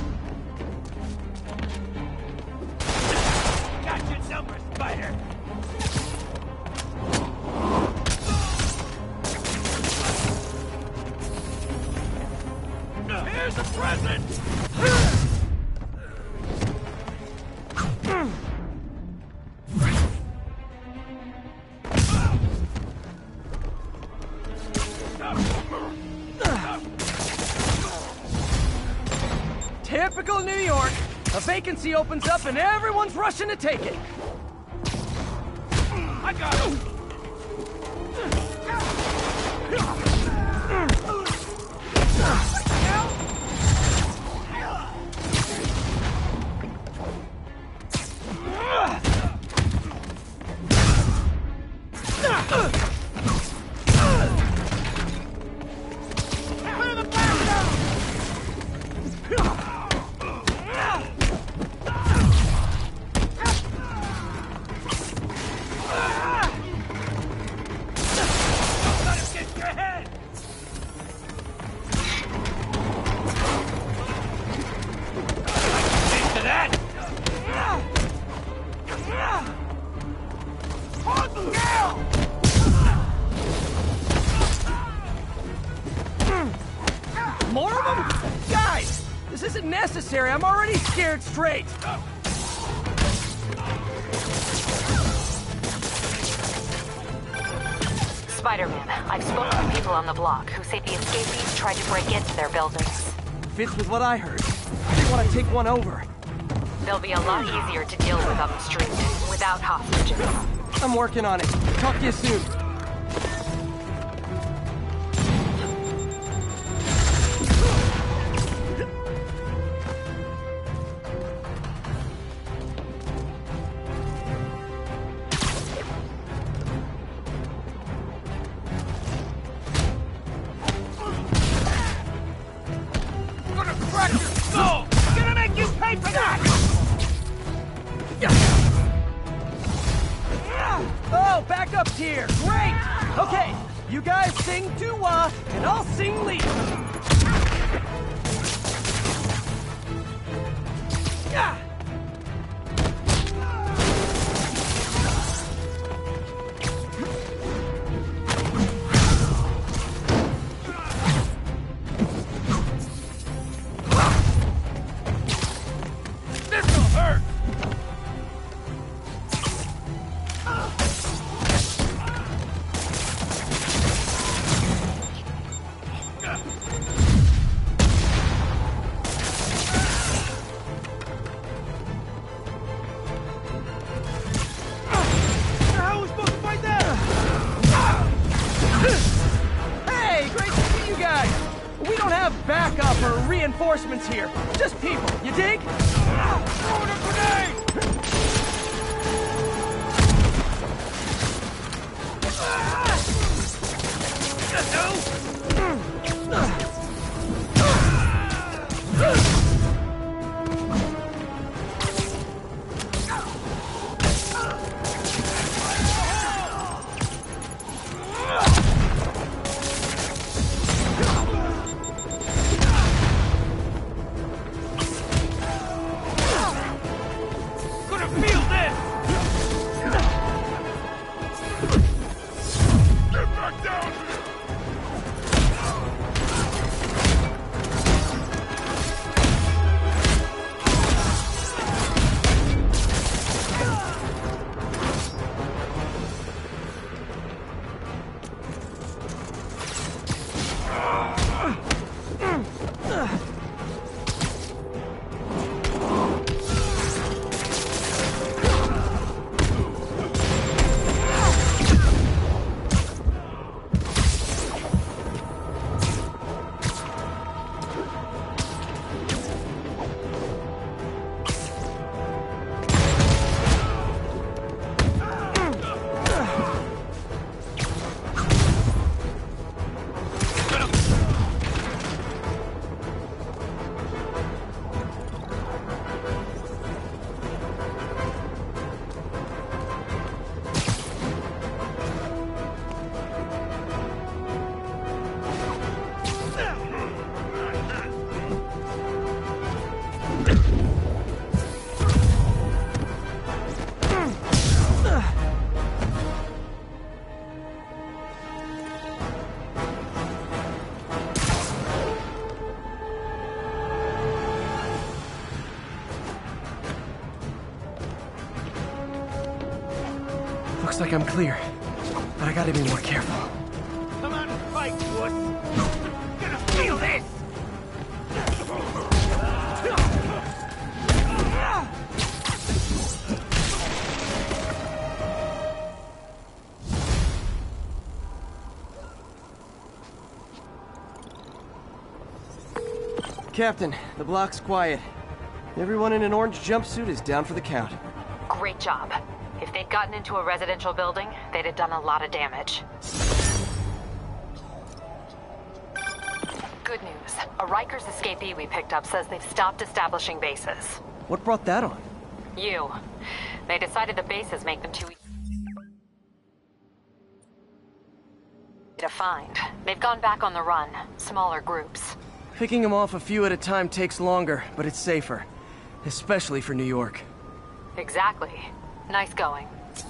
Got your number, Spider. Here's a present! Typical New York. A vacancy opens up and everyone's rushing to take it. I got him! More of them? Guys, this isn't necessary. I'm already scared straight. Spider-Man, I've spoken to people on the block who say the escapees tried to break into their buildings. Fits with what I heard. They want to take one over. They'll be a lot easier to deal with up the street, without hostages. I'm working on it. Talk to you soon. Oh, backup's here. Great. Okay, you guys sing doo-wah, and I'll sing lead. have backup or reinforcements here. Just people, you dig? Throwing a grenade! Looks like I'm clear, but I gotta be more careful. Come on, fight, wuss! Gonna feel this! Captain, the block's quiet. Everyone in an orange jumpsuit is down for the count. Great job. If they'd gotten into a residential building, they'd have done a lot of damage. Good news. A Rikers escapee we picked up says they've stopped establishing bases. What brought that on? You. They decided the bases make them too easy to find. They've gone back on the run. Smaller groups. Picking them off a few at a time takes longer, but it's safer. Especially for New York. Exactly. Nice going.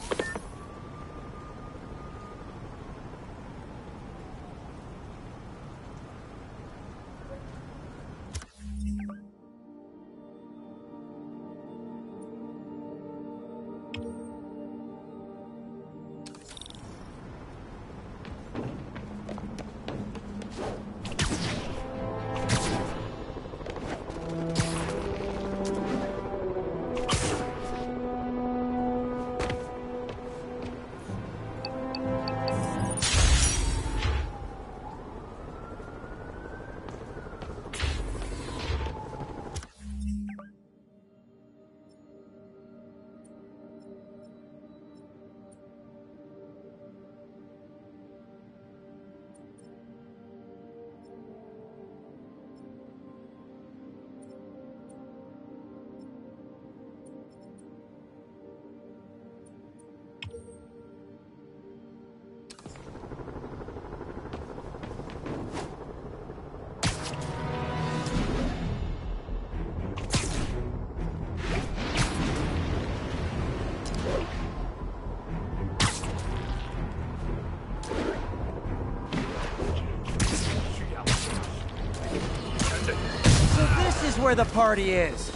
Where the party is.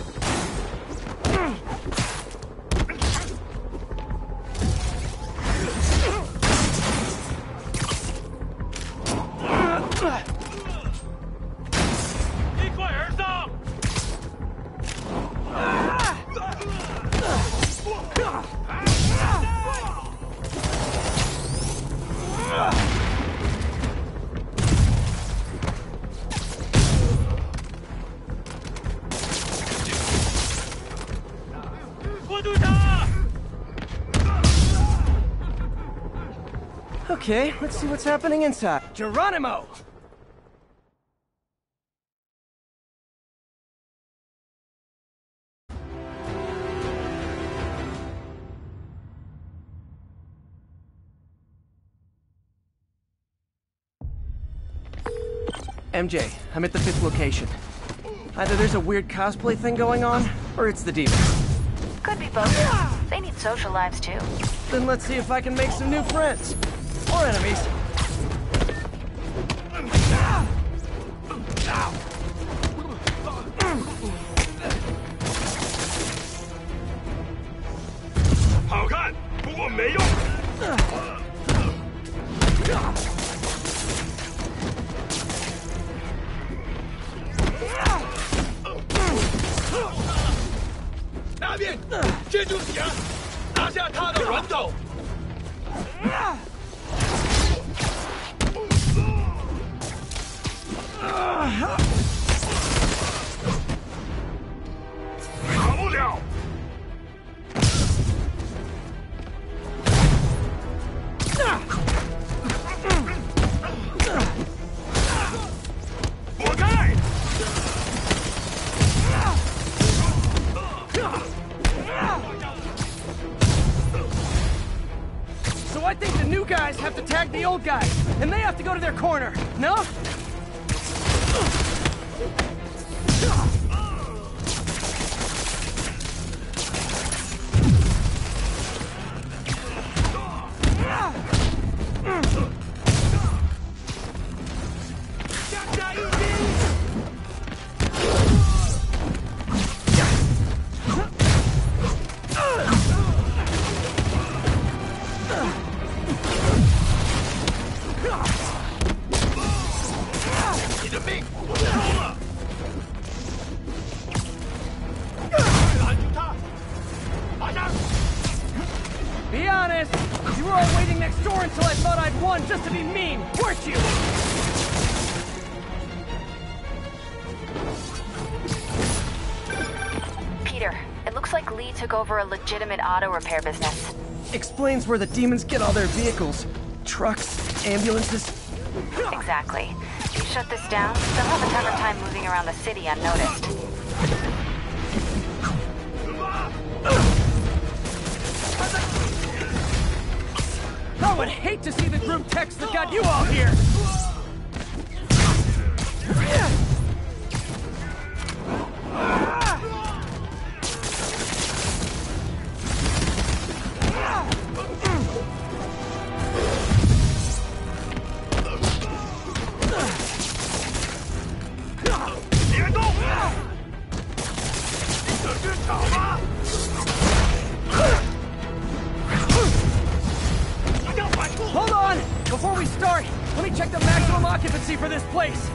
Okay, let's see what's happening inside. Geronimo! M J, I'm at the fifth location. Either there's a weird cosplay thing going on, or it's the demons. Could be both. They need social lives too. Then let's see if I can make some new friends. Or enemies. 好看，不过没用。那边，接住侠，拿下他的人头。 跑不了。躲开！ So I think the new guys have to tag the old guys, and they have to go to their corner, no? 你的命我不要了！拦住他！马上！ Be honest, you were all waiting next door until I thought I'd won just to be mean, weren't you? Peter, it looks like Lee took over a legitimate auto repair business. Explains where the demons get all their vehicles. Trucks, ambulances. Exactly. If you shut this down, they'll have a tougher time moving around the city unnoticed. I would hate to see the group text that got you all here! Hold on! Before we start, let me check the maximum occupancy for this place!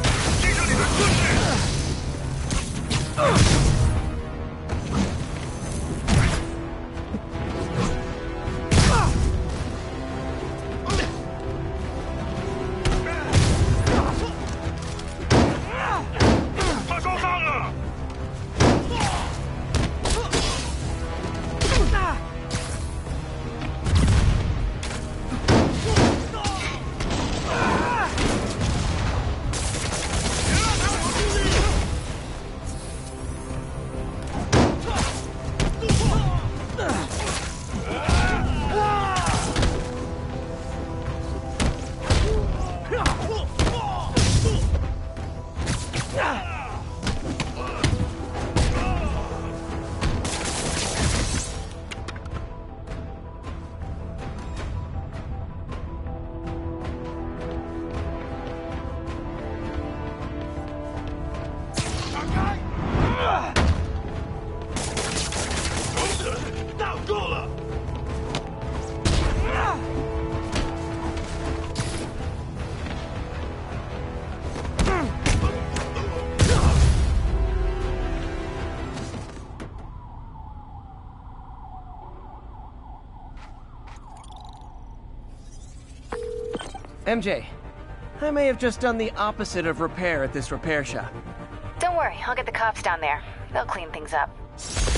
M J, I may have just done the opposite of repair at this repair shop. Don't worry, I'll get the cops down there. They'll clean things up.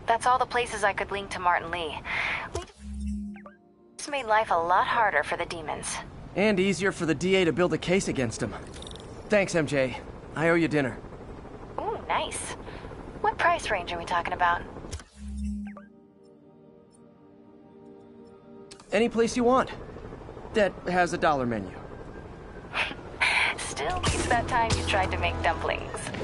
That's all the places I could link to Martin Lee. We just made life a lot harder for the demons. And easier for the D A to build a case against him. Thanks, M J. I owe you dinner. Ooh, nice. What price range are we talking about? Any place you want. That has a dollar menu. Still beats that time you tried to make dumplings.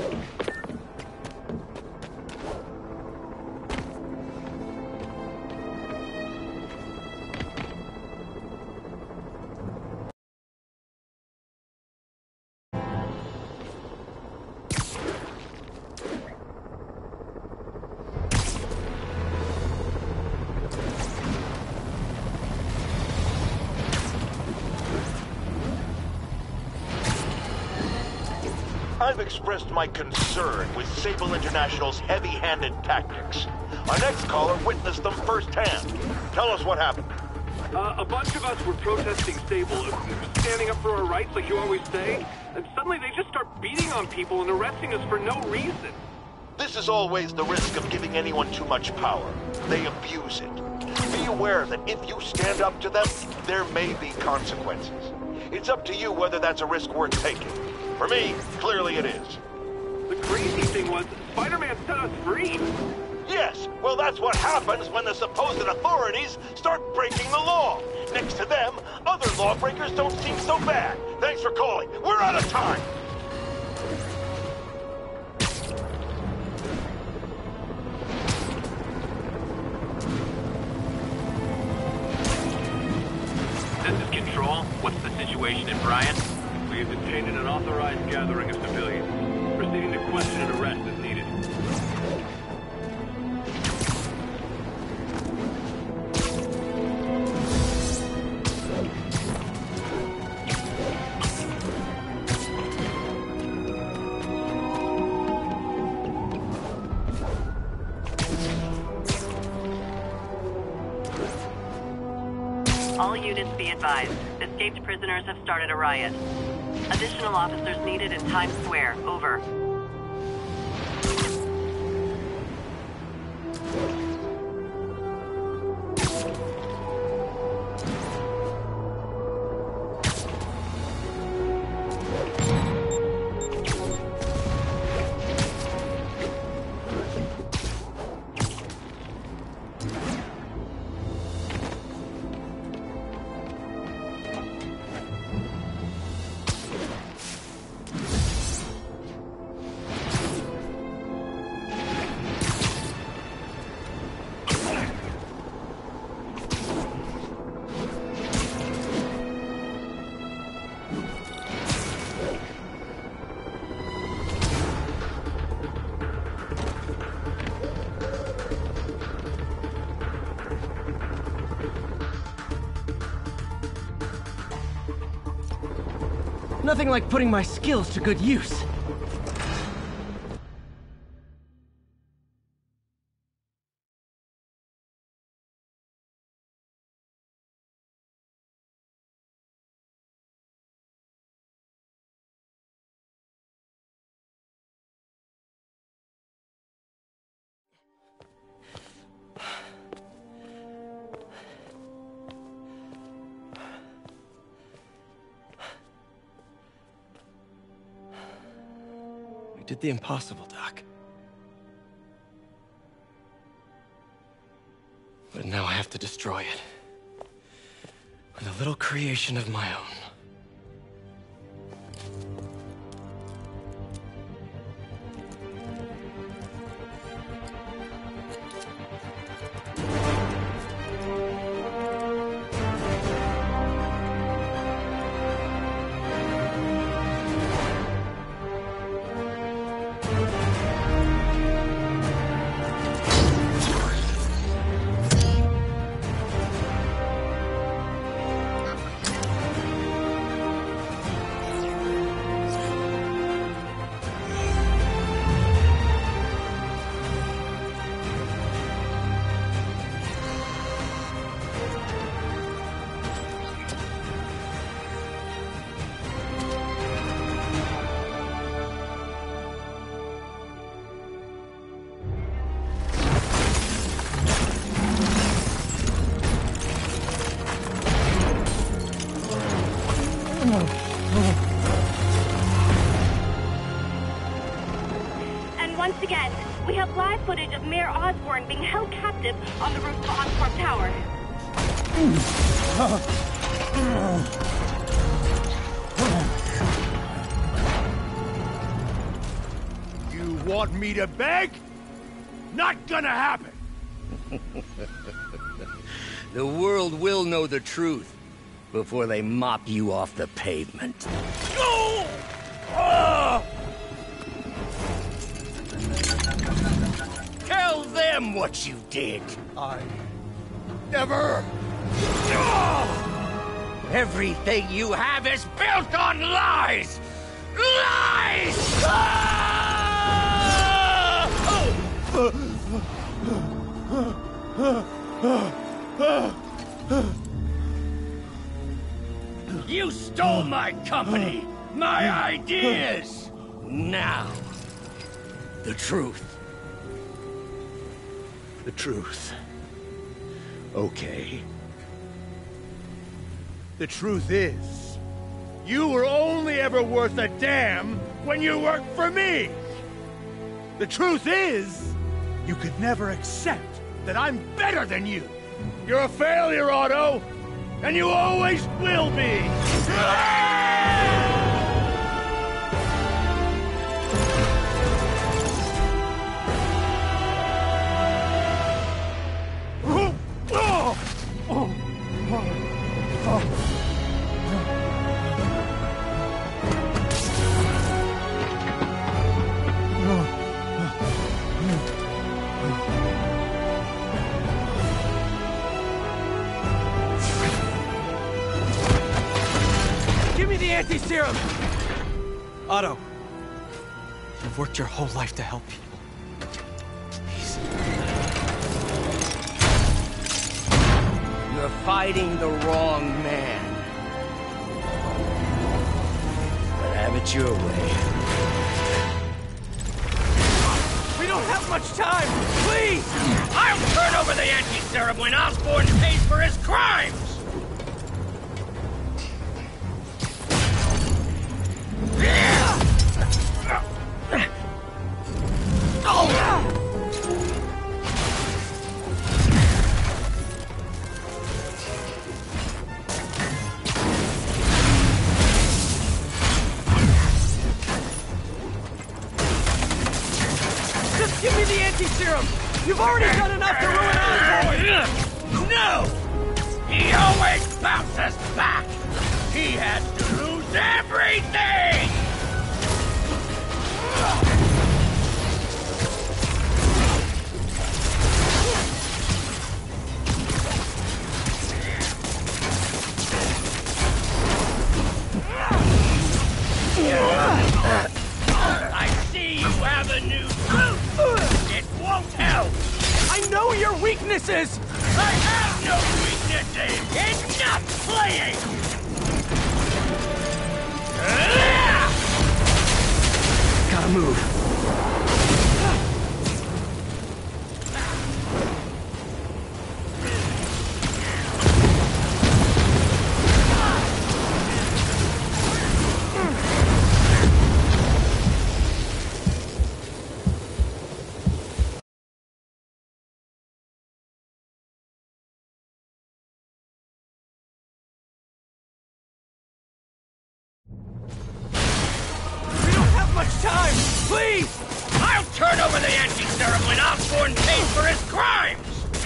I've expressed my concern with Sable International's heavy-handed tactics. Our next caller witnessed them firsthand. Tell us what happened. Uh, a bunch of us were protesting Sable, standing up for our rights like you always say, and suddenly they just start beating on people and arresting us for no reason. This is always the risk of giving anyone too much power. They abuse it. Be aware that if you stand up to them, there may be consequences. It's up to you whether that's a risk worth taking. For me, clearly it is. The crazy thing was, Spider-Man set us free. Yes, well that's what happens when the supposed authorities start breaking the law. Next to them, other lawbreakers don't seem so bad. Thanks for calling. We're out of time. This is Control. What's the situation in Bryant? We have detained an unauthorized gathering of civilians. Proceeding to question and arrest as needed. All units be advised. Escaped prisoners have started a riot. Additional officers needed in Times Square. Over. Nothing like putting my skills to good use. Did the impossible, Doc. But now I have to destroy it. With a little creation of my own. once again. We have live footage of Mayor Osborn being held captive on the roof of Oscorp Tower. You want me to beg? Not gonna happen! The world will know the truth before they mop you off the pavement. No! Oh! Tell them what you did. I never... Everything you have is built on lies! Lies! You stole my company, my ideas! Now, the truth. The truth. Okay. The truth is, you were only ever worth a damn when you worked for me! The truth is, you could never accept that I'm better than you! You're a failure, Otto! And you always will be! Anti-serum! Otto, you've worked your whole life to help people. Please. You're fighting the wrong man. But have it your way. We don't have much time! Please! I'll turn over the anti-serum when Osborn pays for his crimes! Just give me the anti-serum! You've already done enough to ruin Osborn! No! He always bounces back! He has to lose everything! I see you have a new suit! It won't help! I know your weaknesses! I have no weaknesses! Enough playing! Gotta move. Time! Please! I'll turn over the anti-serum when Osborn pays for his crimes!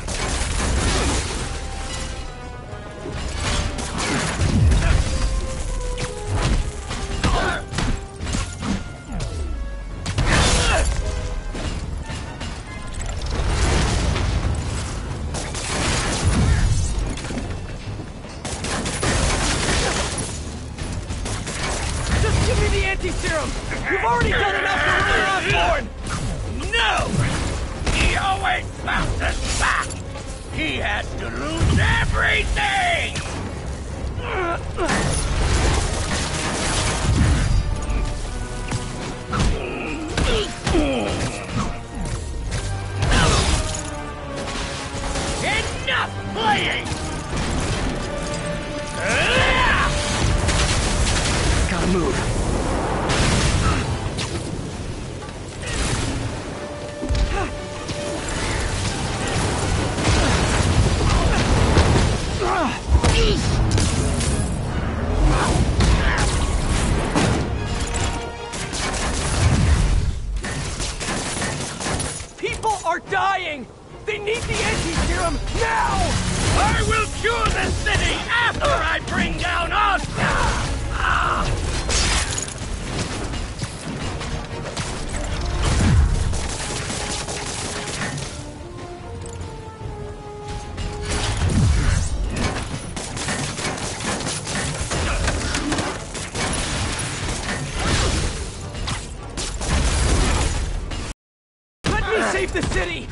Just give me the anti-serum! You've already done enough to ruin Osborn! No! He always bounces back! He has to lose everything! Enough playing! Gotta move. dying! They need the anti-serum now! I will cure the city after I bring down Oscar! Ah! Save the city!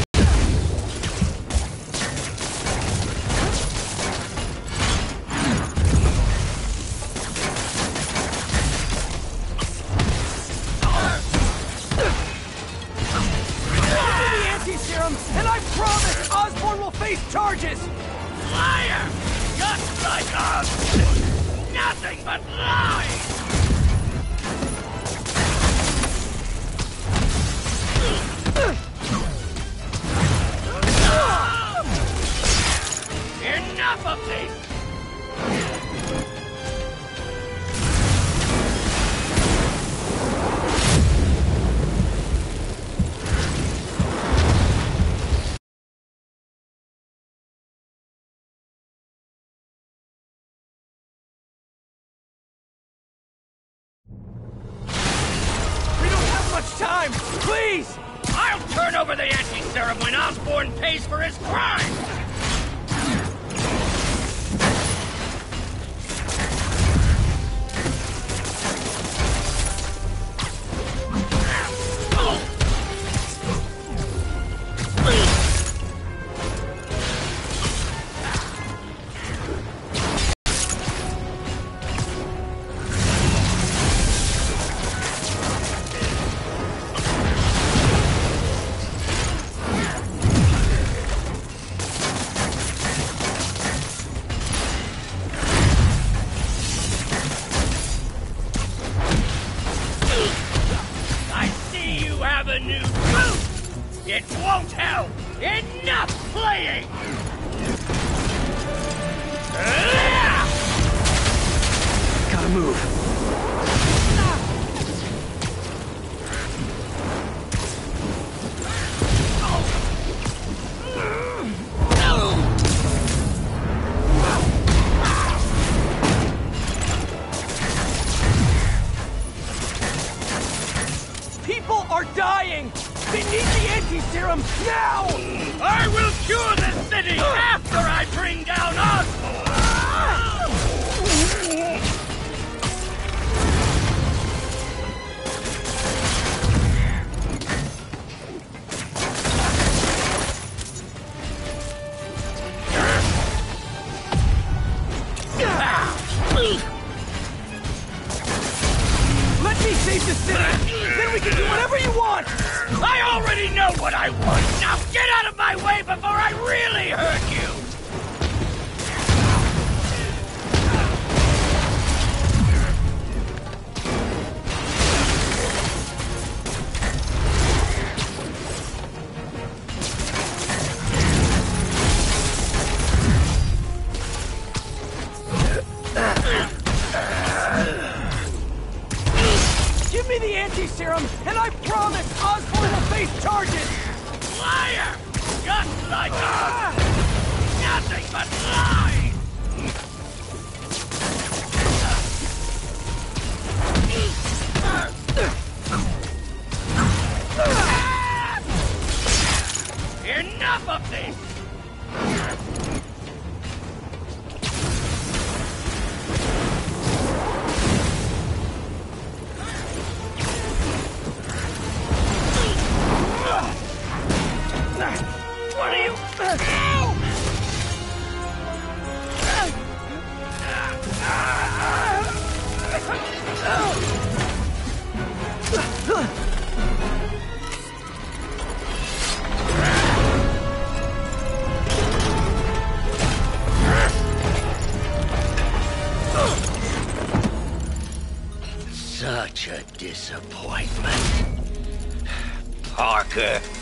The anti-serum, and I promise Osborn will face charges! Liar! Just like us! Nothing but lies! Enough of this! We don't have much time! Please! I'll turn over the anti-serum when Osborn pays for his crime! It won't help! Enough playing! Gotta move. People are dying! They need the anti-serum now! I will cure the city after I bring down Osborn! Let me save the city! Then we can do whatever you want! I already know what I want! Now get out of my way before I really hurt you! Give me the anti-serum, and I promise Osborn will face charges! Liar! Just like us! Nothing but lies! Enough of this! What are you... Such a disappointment. Parker.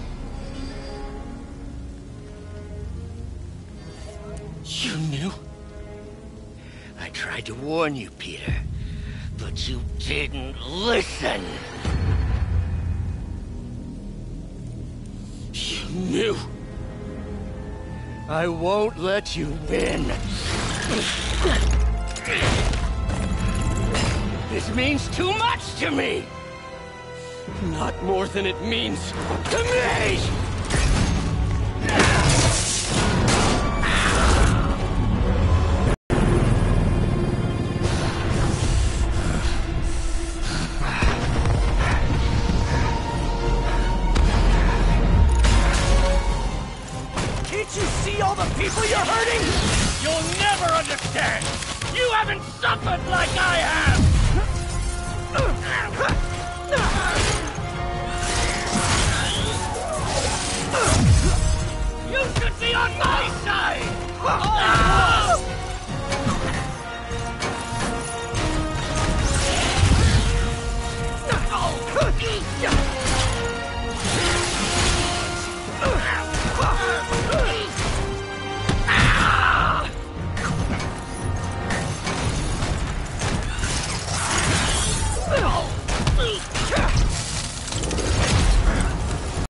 You knew? I tried to warn you, Peter, but you didn't listen. You... I won't let you win. This means too much to me! Not more than it means to me! Can't you see all the people you're hurting? You'll never understand! You haven't suffered like I have!